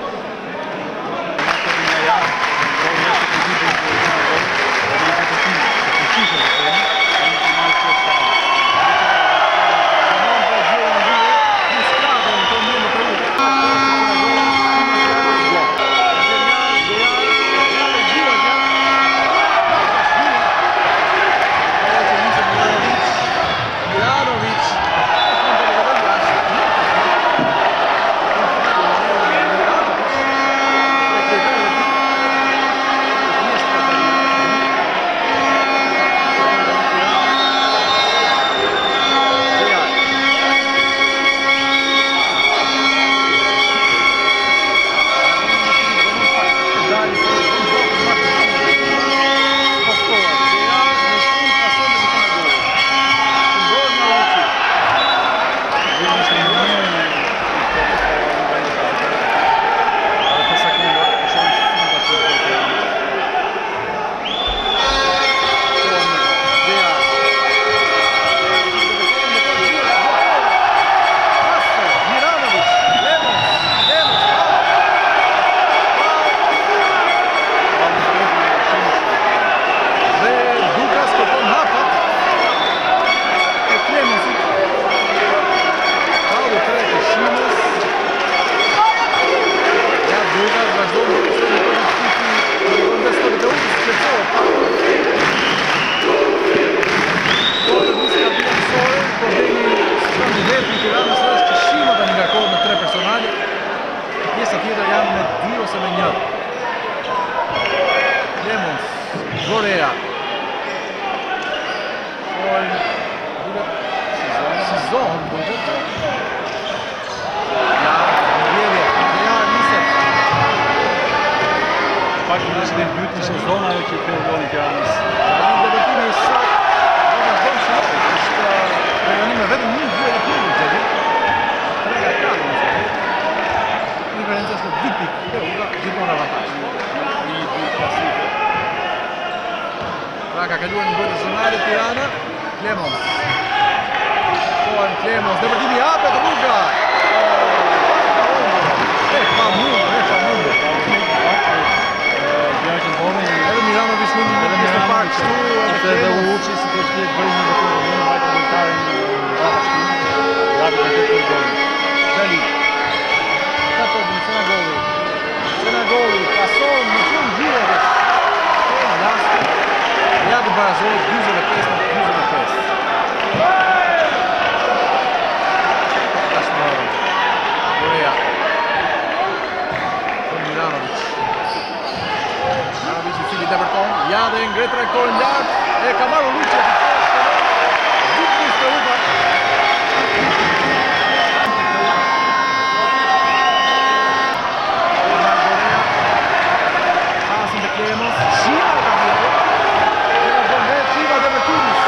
Pjesa tjetër janë me dy ose me një. Lemons, Gorea. Fol, duket si zonë, duket. Ja, ndjevje, ja, niset. Pak në nëse dhe dytë ishte zona ajo që kërë goli Tiranës. Një debetimi i sot, do të vazhdojmë shumë, është reganime vetëm një dy e të një gjedi. Tre nga katër në sot. Diferenca është dy pikë, dhe uga gjithmonë avantaj. Një dy klasike. Pra ka kaluar në bërë zonale Tirana, Clemons. Kohen Clemons, debetimi hapet rruga. E pa mundë, e pa mundë. Edhe Milanović mundi një pjesë të parë kështu, edhe edhe Uçi si po shkjet bëri një vetë në vajtë bultare në rrata shtinë. Rabi ka gjetur golin. Dali. Ka po bën sena golli. Sena golli, pason në shumë gjyre. E lastë. Ja të barazohet dyzet e pesë në dyzet e pesë. Kasmorën. Gorea. Për Milanović. Milanović i cili depërton, ja dhe ngret trajektorin lart, e ka marrë Luçi aty poshtë. Gjithë të upa. Pasin të Clemons, Shima ka vjetë. E ka bërë Shima dhe Mertulis.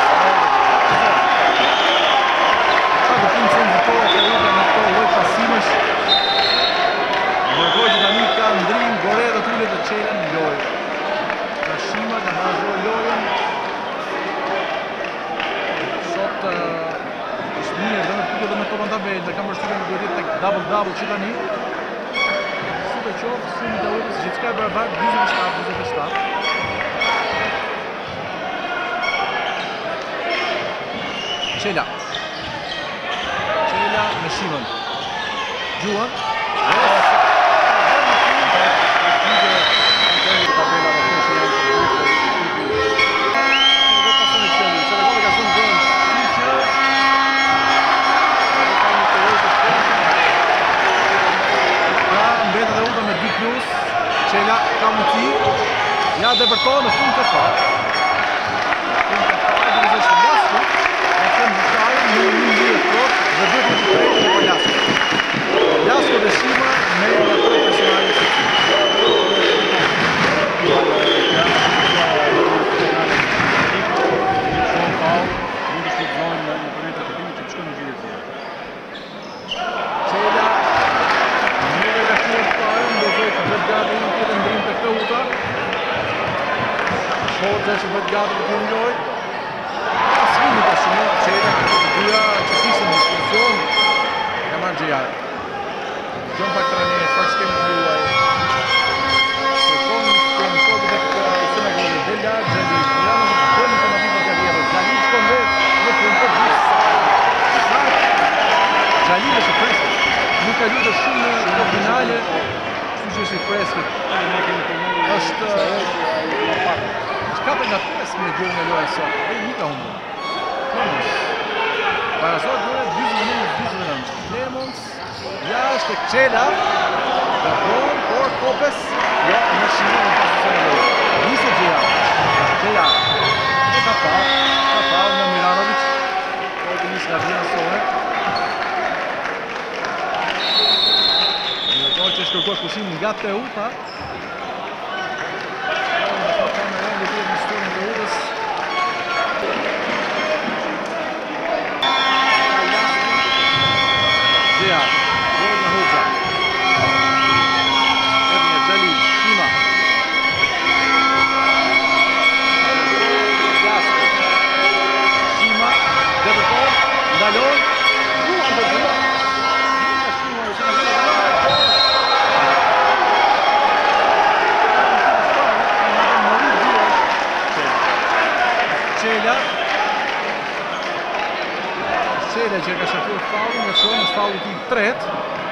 Ka të punë cënë zëtore të upa në këto lojë pasimesh. Nërkoj që tani ka ndrim Gorea dhe tullet të qelen në lojë. Shima ka vazhdoj lojën. Sot është mirë dhe me pyke dhe me topën tabel dhe kam përshtypjen në duhet tek double-double që tani. Si të qoftë, si një të ujtës, gjithçka e barabartë, njëzet e shtatë, njëzet e shtatë. Qela. Qela me Shimën. Gjuan. Qela ka mundësi, ja depërton në fund të farë. Fund të farë, dhe është Lasku, në fund të farë, në një një një plot, dhe duhet një të prejtë në për Lasku. Lasku dhe Shima me në të personalisë. Shorë që bëtë gati për të një lojë. Asvimi ka shumë, Qela ka të dyja që tisë në dispozicion. Ka marrë Gjijarë. Gjon Xhali është i freskët. Nuk ka luajtur shumë në finale, kështu që është i freskët. Ne kemi përmendur Është është katër nga pesë me gol nga loja sot. Ai nuk ka humbur. Clemons. Parazohet gole dyzet e nëntë dyzet e nëntë. Clemons jashtë tek Çela. Gabon, por Kopes jo në shënim në pozicion e gol. Nisë Xhela. Xhela. E ka pa, ka pa në Milanović. Po të nisë nga Vina Sore. Në gol që shkërkoj pushimin nga Teuta. Çela që ka shatuar faulin, nga çon është fauli i tretë.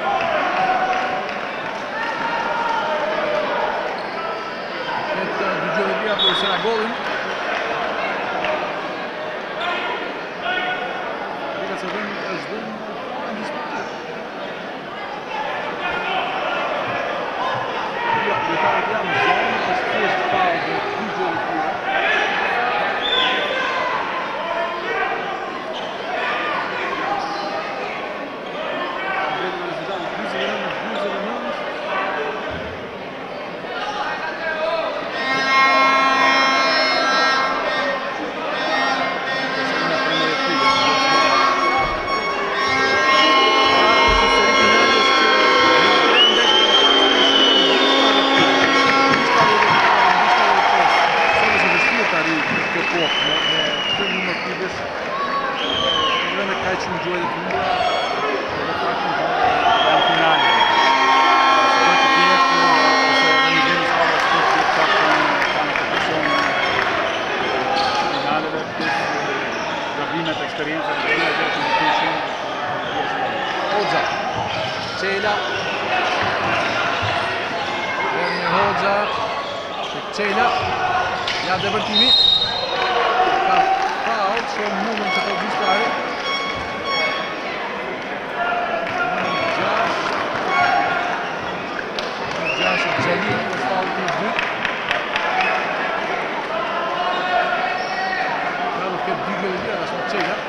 Këtë dëgjovia për sera golin. Dhe se vjen është dhënë indiskutiv. Ja, detajat janë në zonë, është thjesht faul dhe dëgjovia. Çela. Ernie Hoxha. Çela. Ja dëvërtimi. Ka faul shumë numër të futbolistëve. Gjash Xhali në faul të dytë. Ka nuk e dy gole tjera është Çela.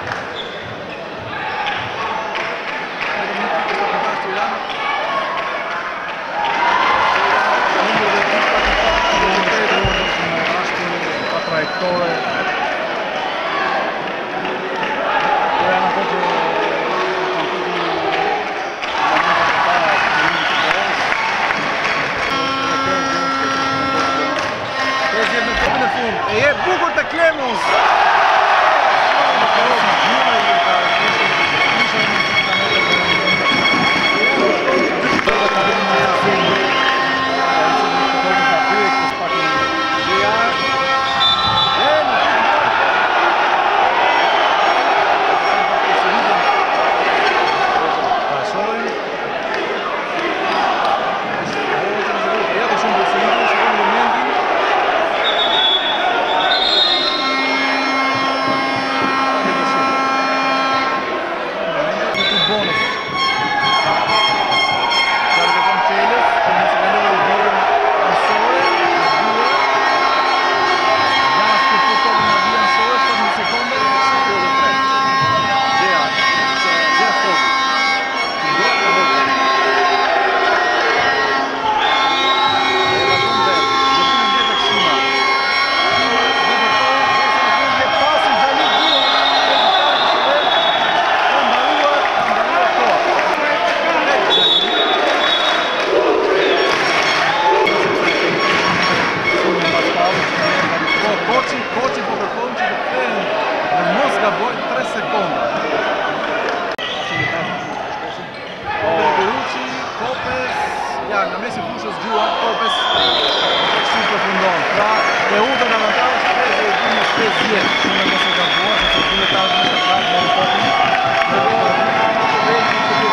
Trajettore erano proprio e je bukur të Clemons. Thank you.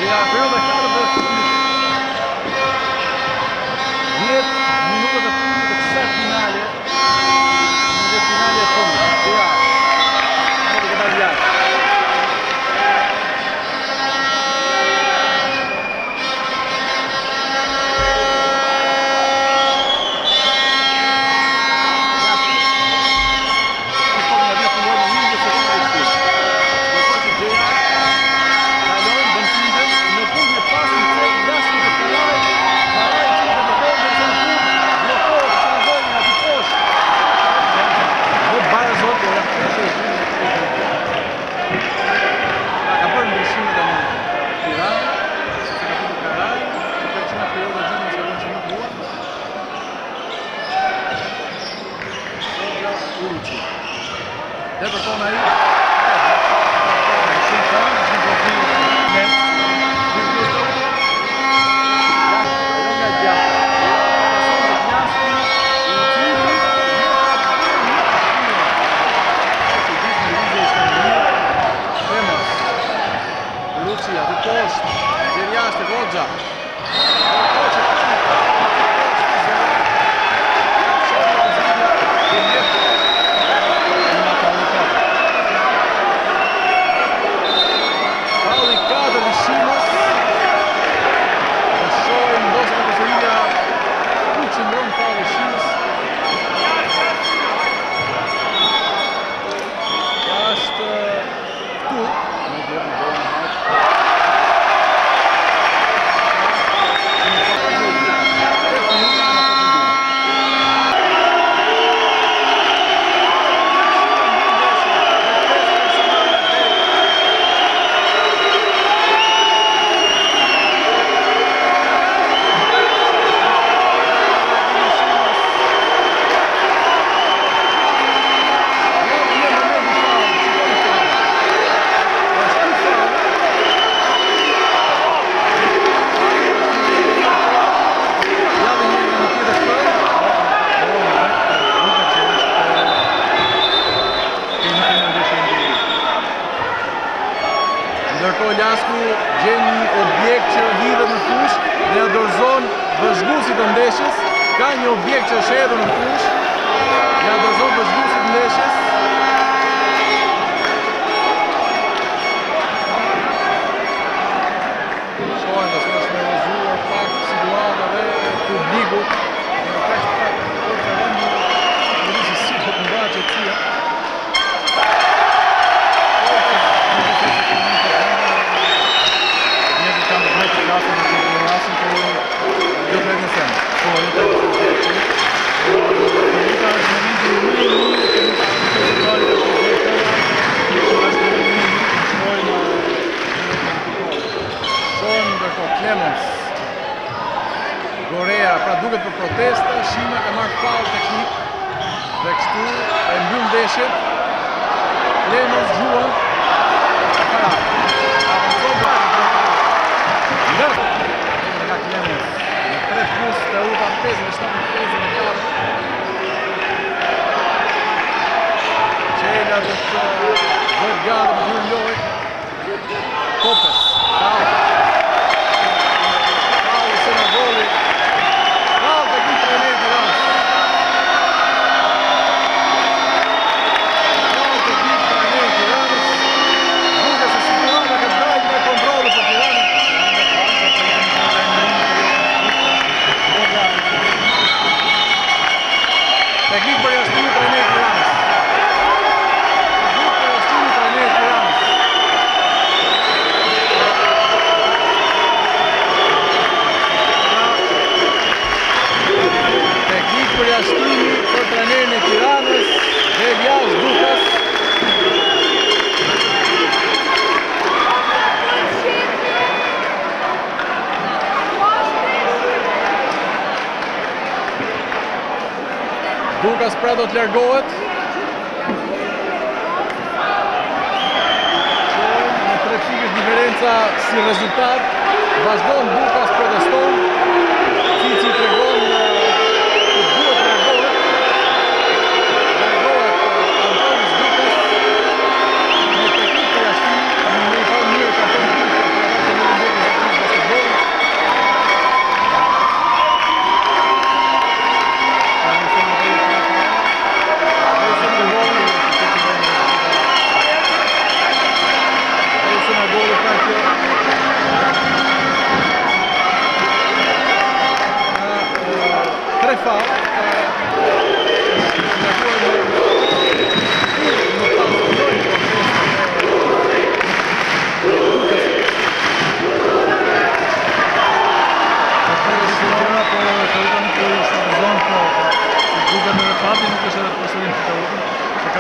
Ja, perioda e katërt dhe dhjetë minutat e fundit të kësaj finale. Në finale e fundit. Ja. Nuk e ka vjashtë. Dhe përton ai. Shumë fan, shumë profil. Ne. Ajo nga gjatë. Pason të knasti, i cili Luci, aty poshtë, gjerë jashtë, Goxha. Ndërkohë Lasku gjen një objekt që hidhet në fush dhe dorëzon vëzhguesit të ndeshjes. Ka një objekt që është hedhur në fush, ja dorëzon vëzhguesit të ndeshjes. Shohen që është nervozuar pak situata dhe publiku. Në kaq pak forca vendi, nuk di si do të ndahet çetësia. Clemens Gorea, pra duket për protesta, Shima ka marrë faull teknik dhe kështu e mbyll ndeshjen. Clemens Juan para avancon ndër nga Clemens në tre plus të uta pesë në shtatë pesë në katër. Qela dhe të bëjt gati për hyrë lojë. Kopes, faull. Teknik për jashtëmi të trajnerit Tiranës. Teknik për jashtëmi të trajnerit Tiranës. Teknik për jashtëmi për trajnerin e Tiranës, Elias Dukas. Dukas pra do të largohet. Në tre pikësh diferenca si rezultat. Vazhdon Dukas proteston. Cici tregon se duhet të largohet. Largohet Antonis Dukas. Në teknik për jashtëmi, në një farë mirë ka të në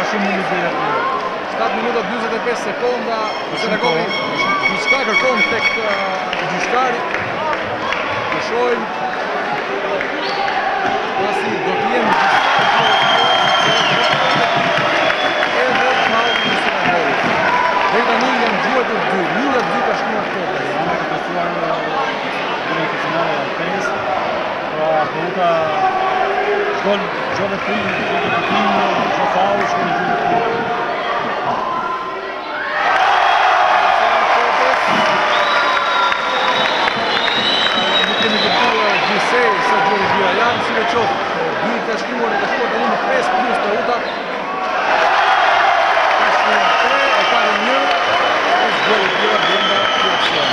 shumë minutë deri aty. shtatë minuta dyzet e pesë sekonda, Senegalli diçka kërkon tek gjyqtari. Të shohim pasi do të jenë edhe falë në Senegalli. Deri tani janë gjuajtur dy, njëra dy ka shkuar kote. Janë të testuar në finale e tenis. Pra Koka shkon çdo veprim, çdo veprim, çdo faull shkon në gjyq. Sa Gjorgjia janë si me qoftë, dy ka shkruar e ka shkuar tani në pesë plus të uta. Ka shkuar tre, e ka dhe një, është Gjorgjia brenda Gjorgjia.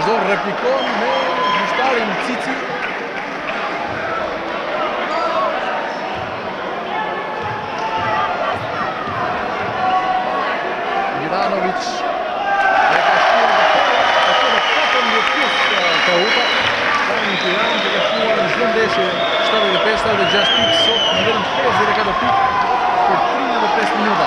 vazhdon, replikon me gjyqtarin Cici. Miranovic e ka shkuar në katërmbëdhjetë pjesë të uta. Tani Tiranë që ka shkuar në çdo ndeshje shtatëdhjetë e pesë shtatëdhjetë e gjashtë pikë, sot në vetëm pesëdhjetë e katër pikë për tridhjetë e pesë minuta.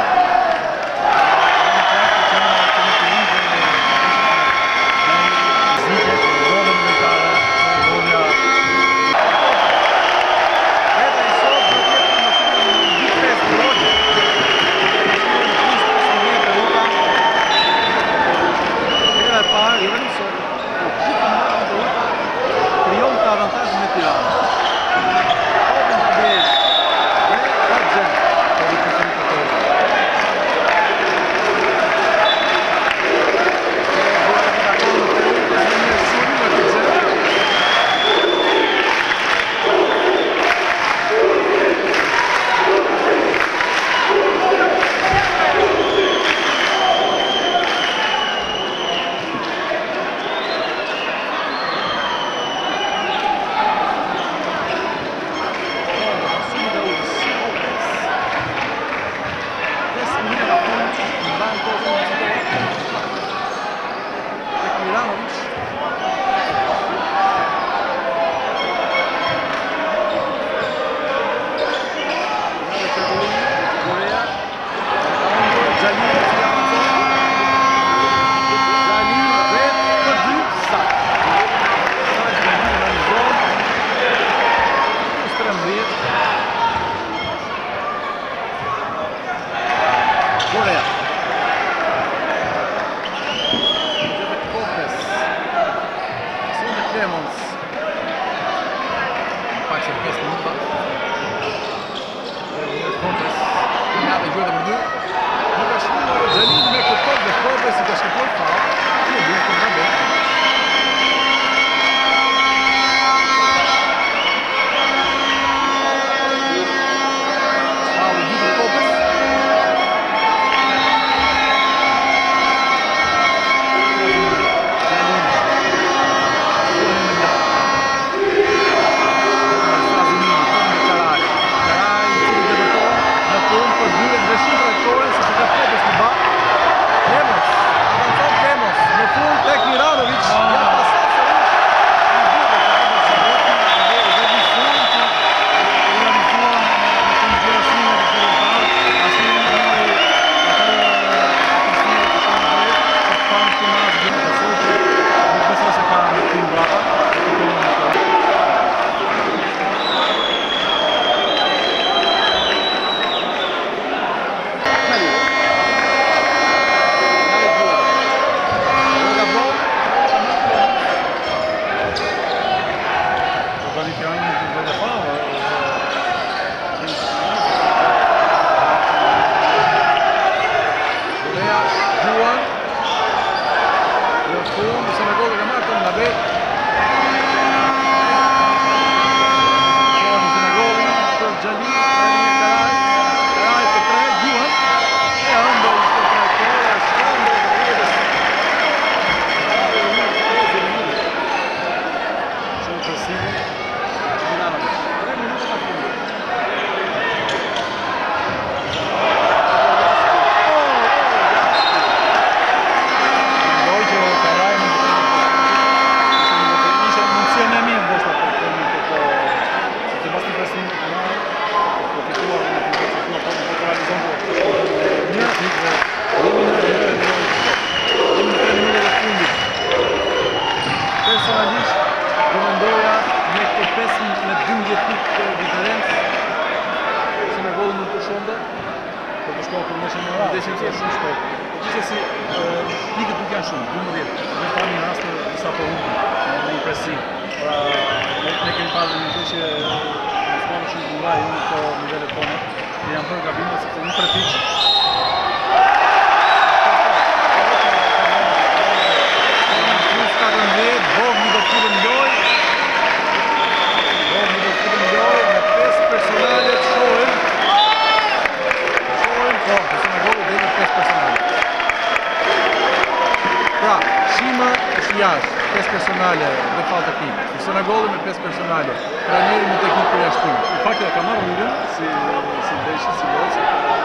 personale dhe fal teknik. Senegolli me pesë personale. Trajneri me teknikë përjashtim. I fakti e ka marrë mirën si si ndeshje, si lojë.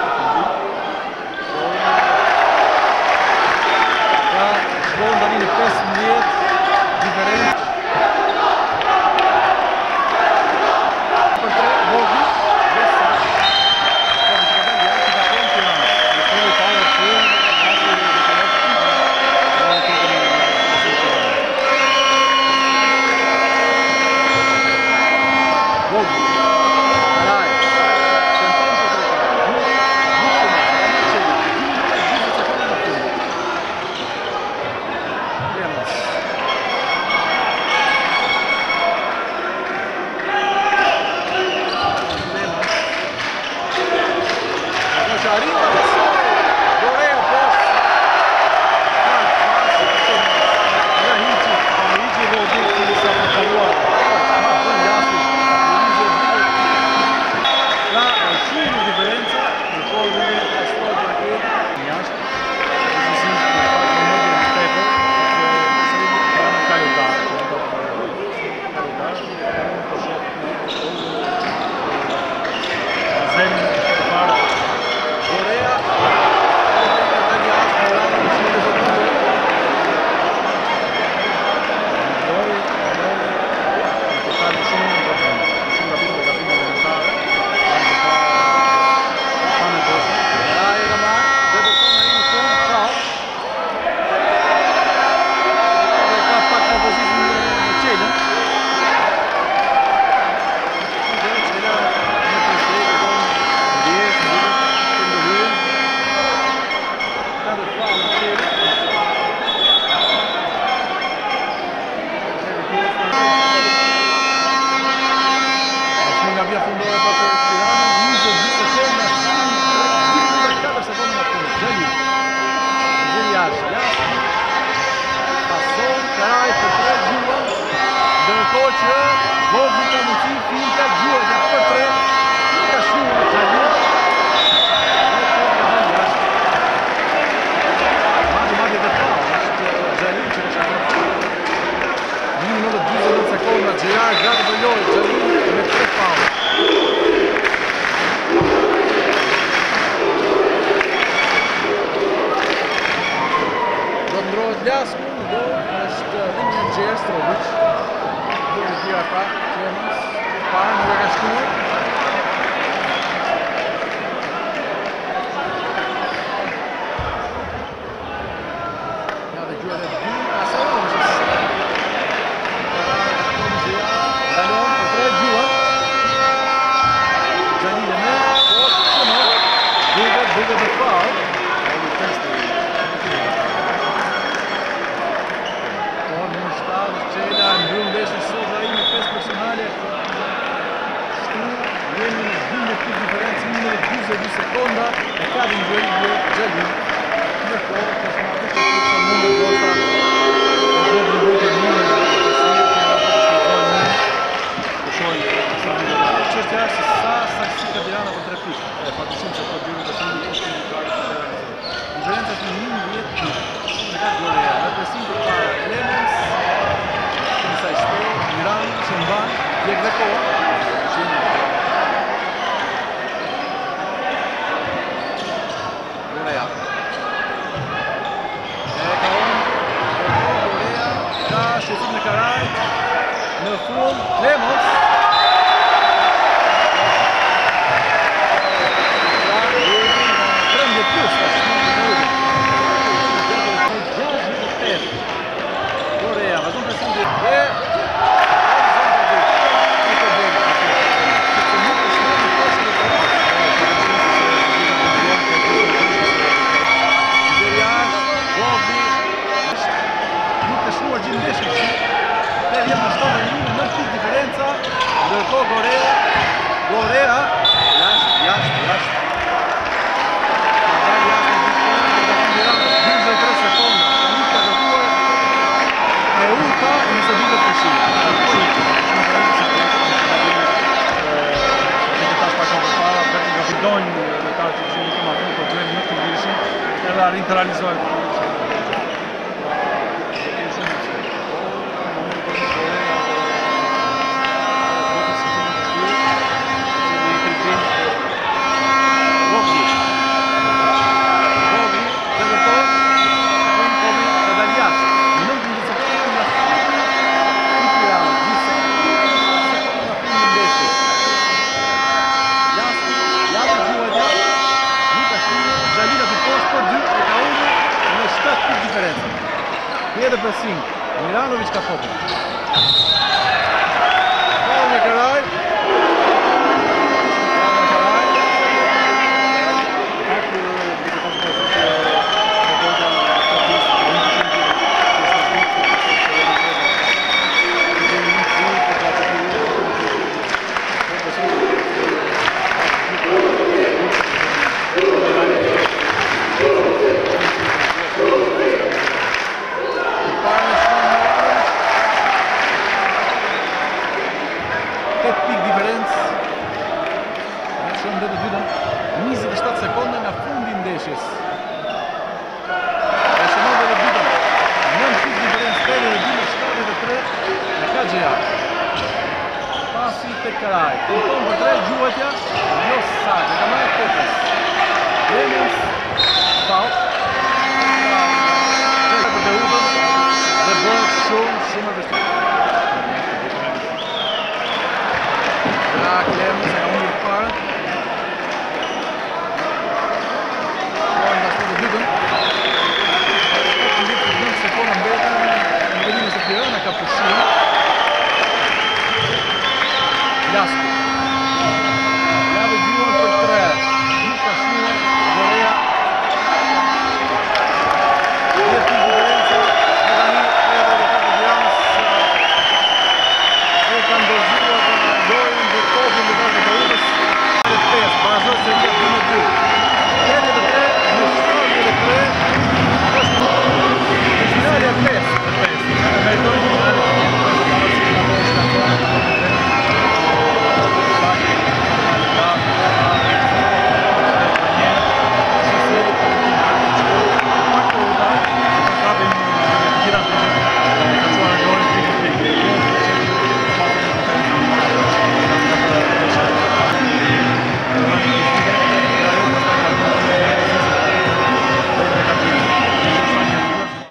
Ka shkon tani në pesëmbëdhjetë diferencë. Për tre, Vogli, dhe sa. Po më shkëpër jashtë i ka tonë Tirana. Në fund i parë të full, pasi në të Vogli, Karaj, tenton për tre parë. Lemos. Arriva adesso Gorea post Rahici, Rahici Vogli që sa për kaluar. La shumë diferenca në kohën e Astrod Raket Jashtë, që si në fatë në mëndje në tepër, se ka në kalutar, që në të kalutar, po shokë zemë të parë. Gorea të jashtë në lanë në shumë të të Lori, Lori, në total në shumë në problem, shumë rapide dhe gabime elementare, anche qua fanno cose. Karaj e ka marrë, dhe do tonë ai në fund, fal. Dhe ka pak nervozizëm në qelën. Dhe qela në përshej, dhe tonë në djesë, në djesë, të ndëllujën. Ka dhe fal në qelën. Via fundore proprio Tirana, uso di seconda, katër sekonda në fund. Gjeli. Gjeli jashtë, jashtë. Pason, Karaj për tre gjua. Ndërkohë që Vogli ka mundësi, finta, gjua që për tre. Ka shumë në Gjeli. Dhe të ka dhe jashtë. Madi, madi dhe fa, është Gjeli që në shakë fa. një minutë dyzet sekonda, Gjejar, gratë për lojë, Gjeli me tre faul. Do ndrohet Lasku, do është dhe një Gjerë Strovic. Do në tira ka, Clemens, parë nuk e ka shkuar. Ja dhe gjua dhe dy, asaj të në Dalon për tre gjua. Gjani dhe me, post, shumë. Duke, duke dhe faul. Qela në bërë ndeshën sot ai me pesë personale. Shtu, jemi në dymbëdhjetë pikë diferencë, një minutë dyzet e dy sekonda e ka dhe një Gjeli. Në kohë, të shmatë që të që mundë në dosta në gjithë në bërë të mundë në të si që në të shkëtë në të shojnë. Qështja është se sa saksi ka Tirana për tre pikë. E patishim që të gjyri të shumë të shumë të klarë të të realizojë. Diferenca është një njëdhjetë pikë. Nga Gorea, në presim për para Clemens, Sa ishte, Miran, Shemban, Jek dhe kohë. Gorea. E ka unë, Gorea, ka shqesim në Karaj, në fund, Clemens. Pra, jemi në trembë plus, ta shumë në ujë. Gorea, vazhon presim dhe dhe ndërkohë Gorea, Gorea, jashtë, jashtë, jashtë. Ka dalë jashtë në gjithë kohë, dhe ka Tiranës, dyzet e tre sekonda. Një ka gëtuar e uta nëse duket përshirë. Që tash pak më përpara, vetëm nga vidojnë lojtarë që që nuk ma thonë problemi nuk të vishin, edhe arrin të realizojnë. tjetër pressing. Miranovic ka topin. Falë me Karaj. njëzet e shtatë sekonda nga fundi ndeshjes. E shënove dhe ditën, nëntë pik diferencë tre dhe dytë shtatëdhjetë e tre e ka Gjeja. Pasi të Karaj, konton për tre gjuhetja, jo sakë, ka marrë kopës. Clemens, faul. Dhe për të udhën dhe bëhet shumë, shumë e vështirë. Nga Clemens e ka undir parë. Ka pushim Lasku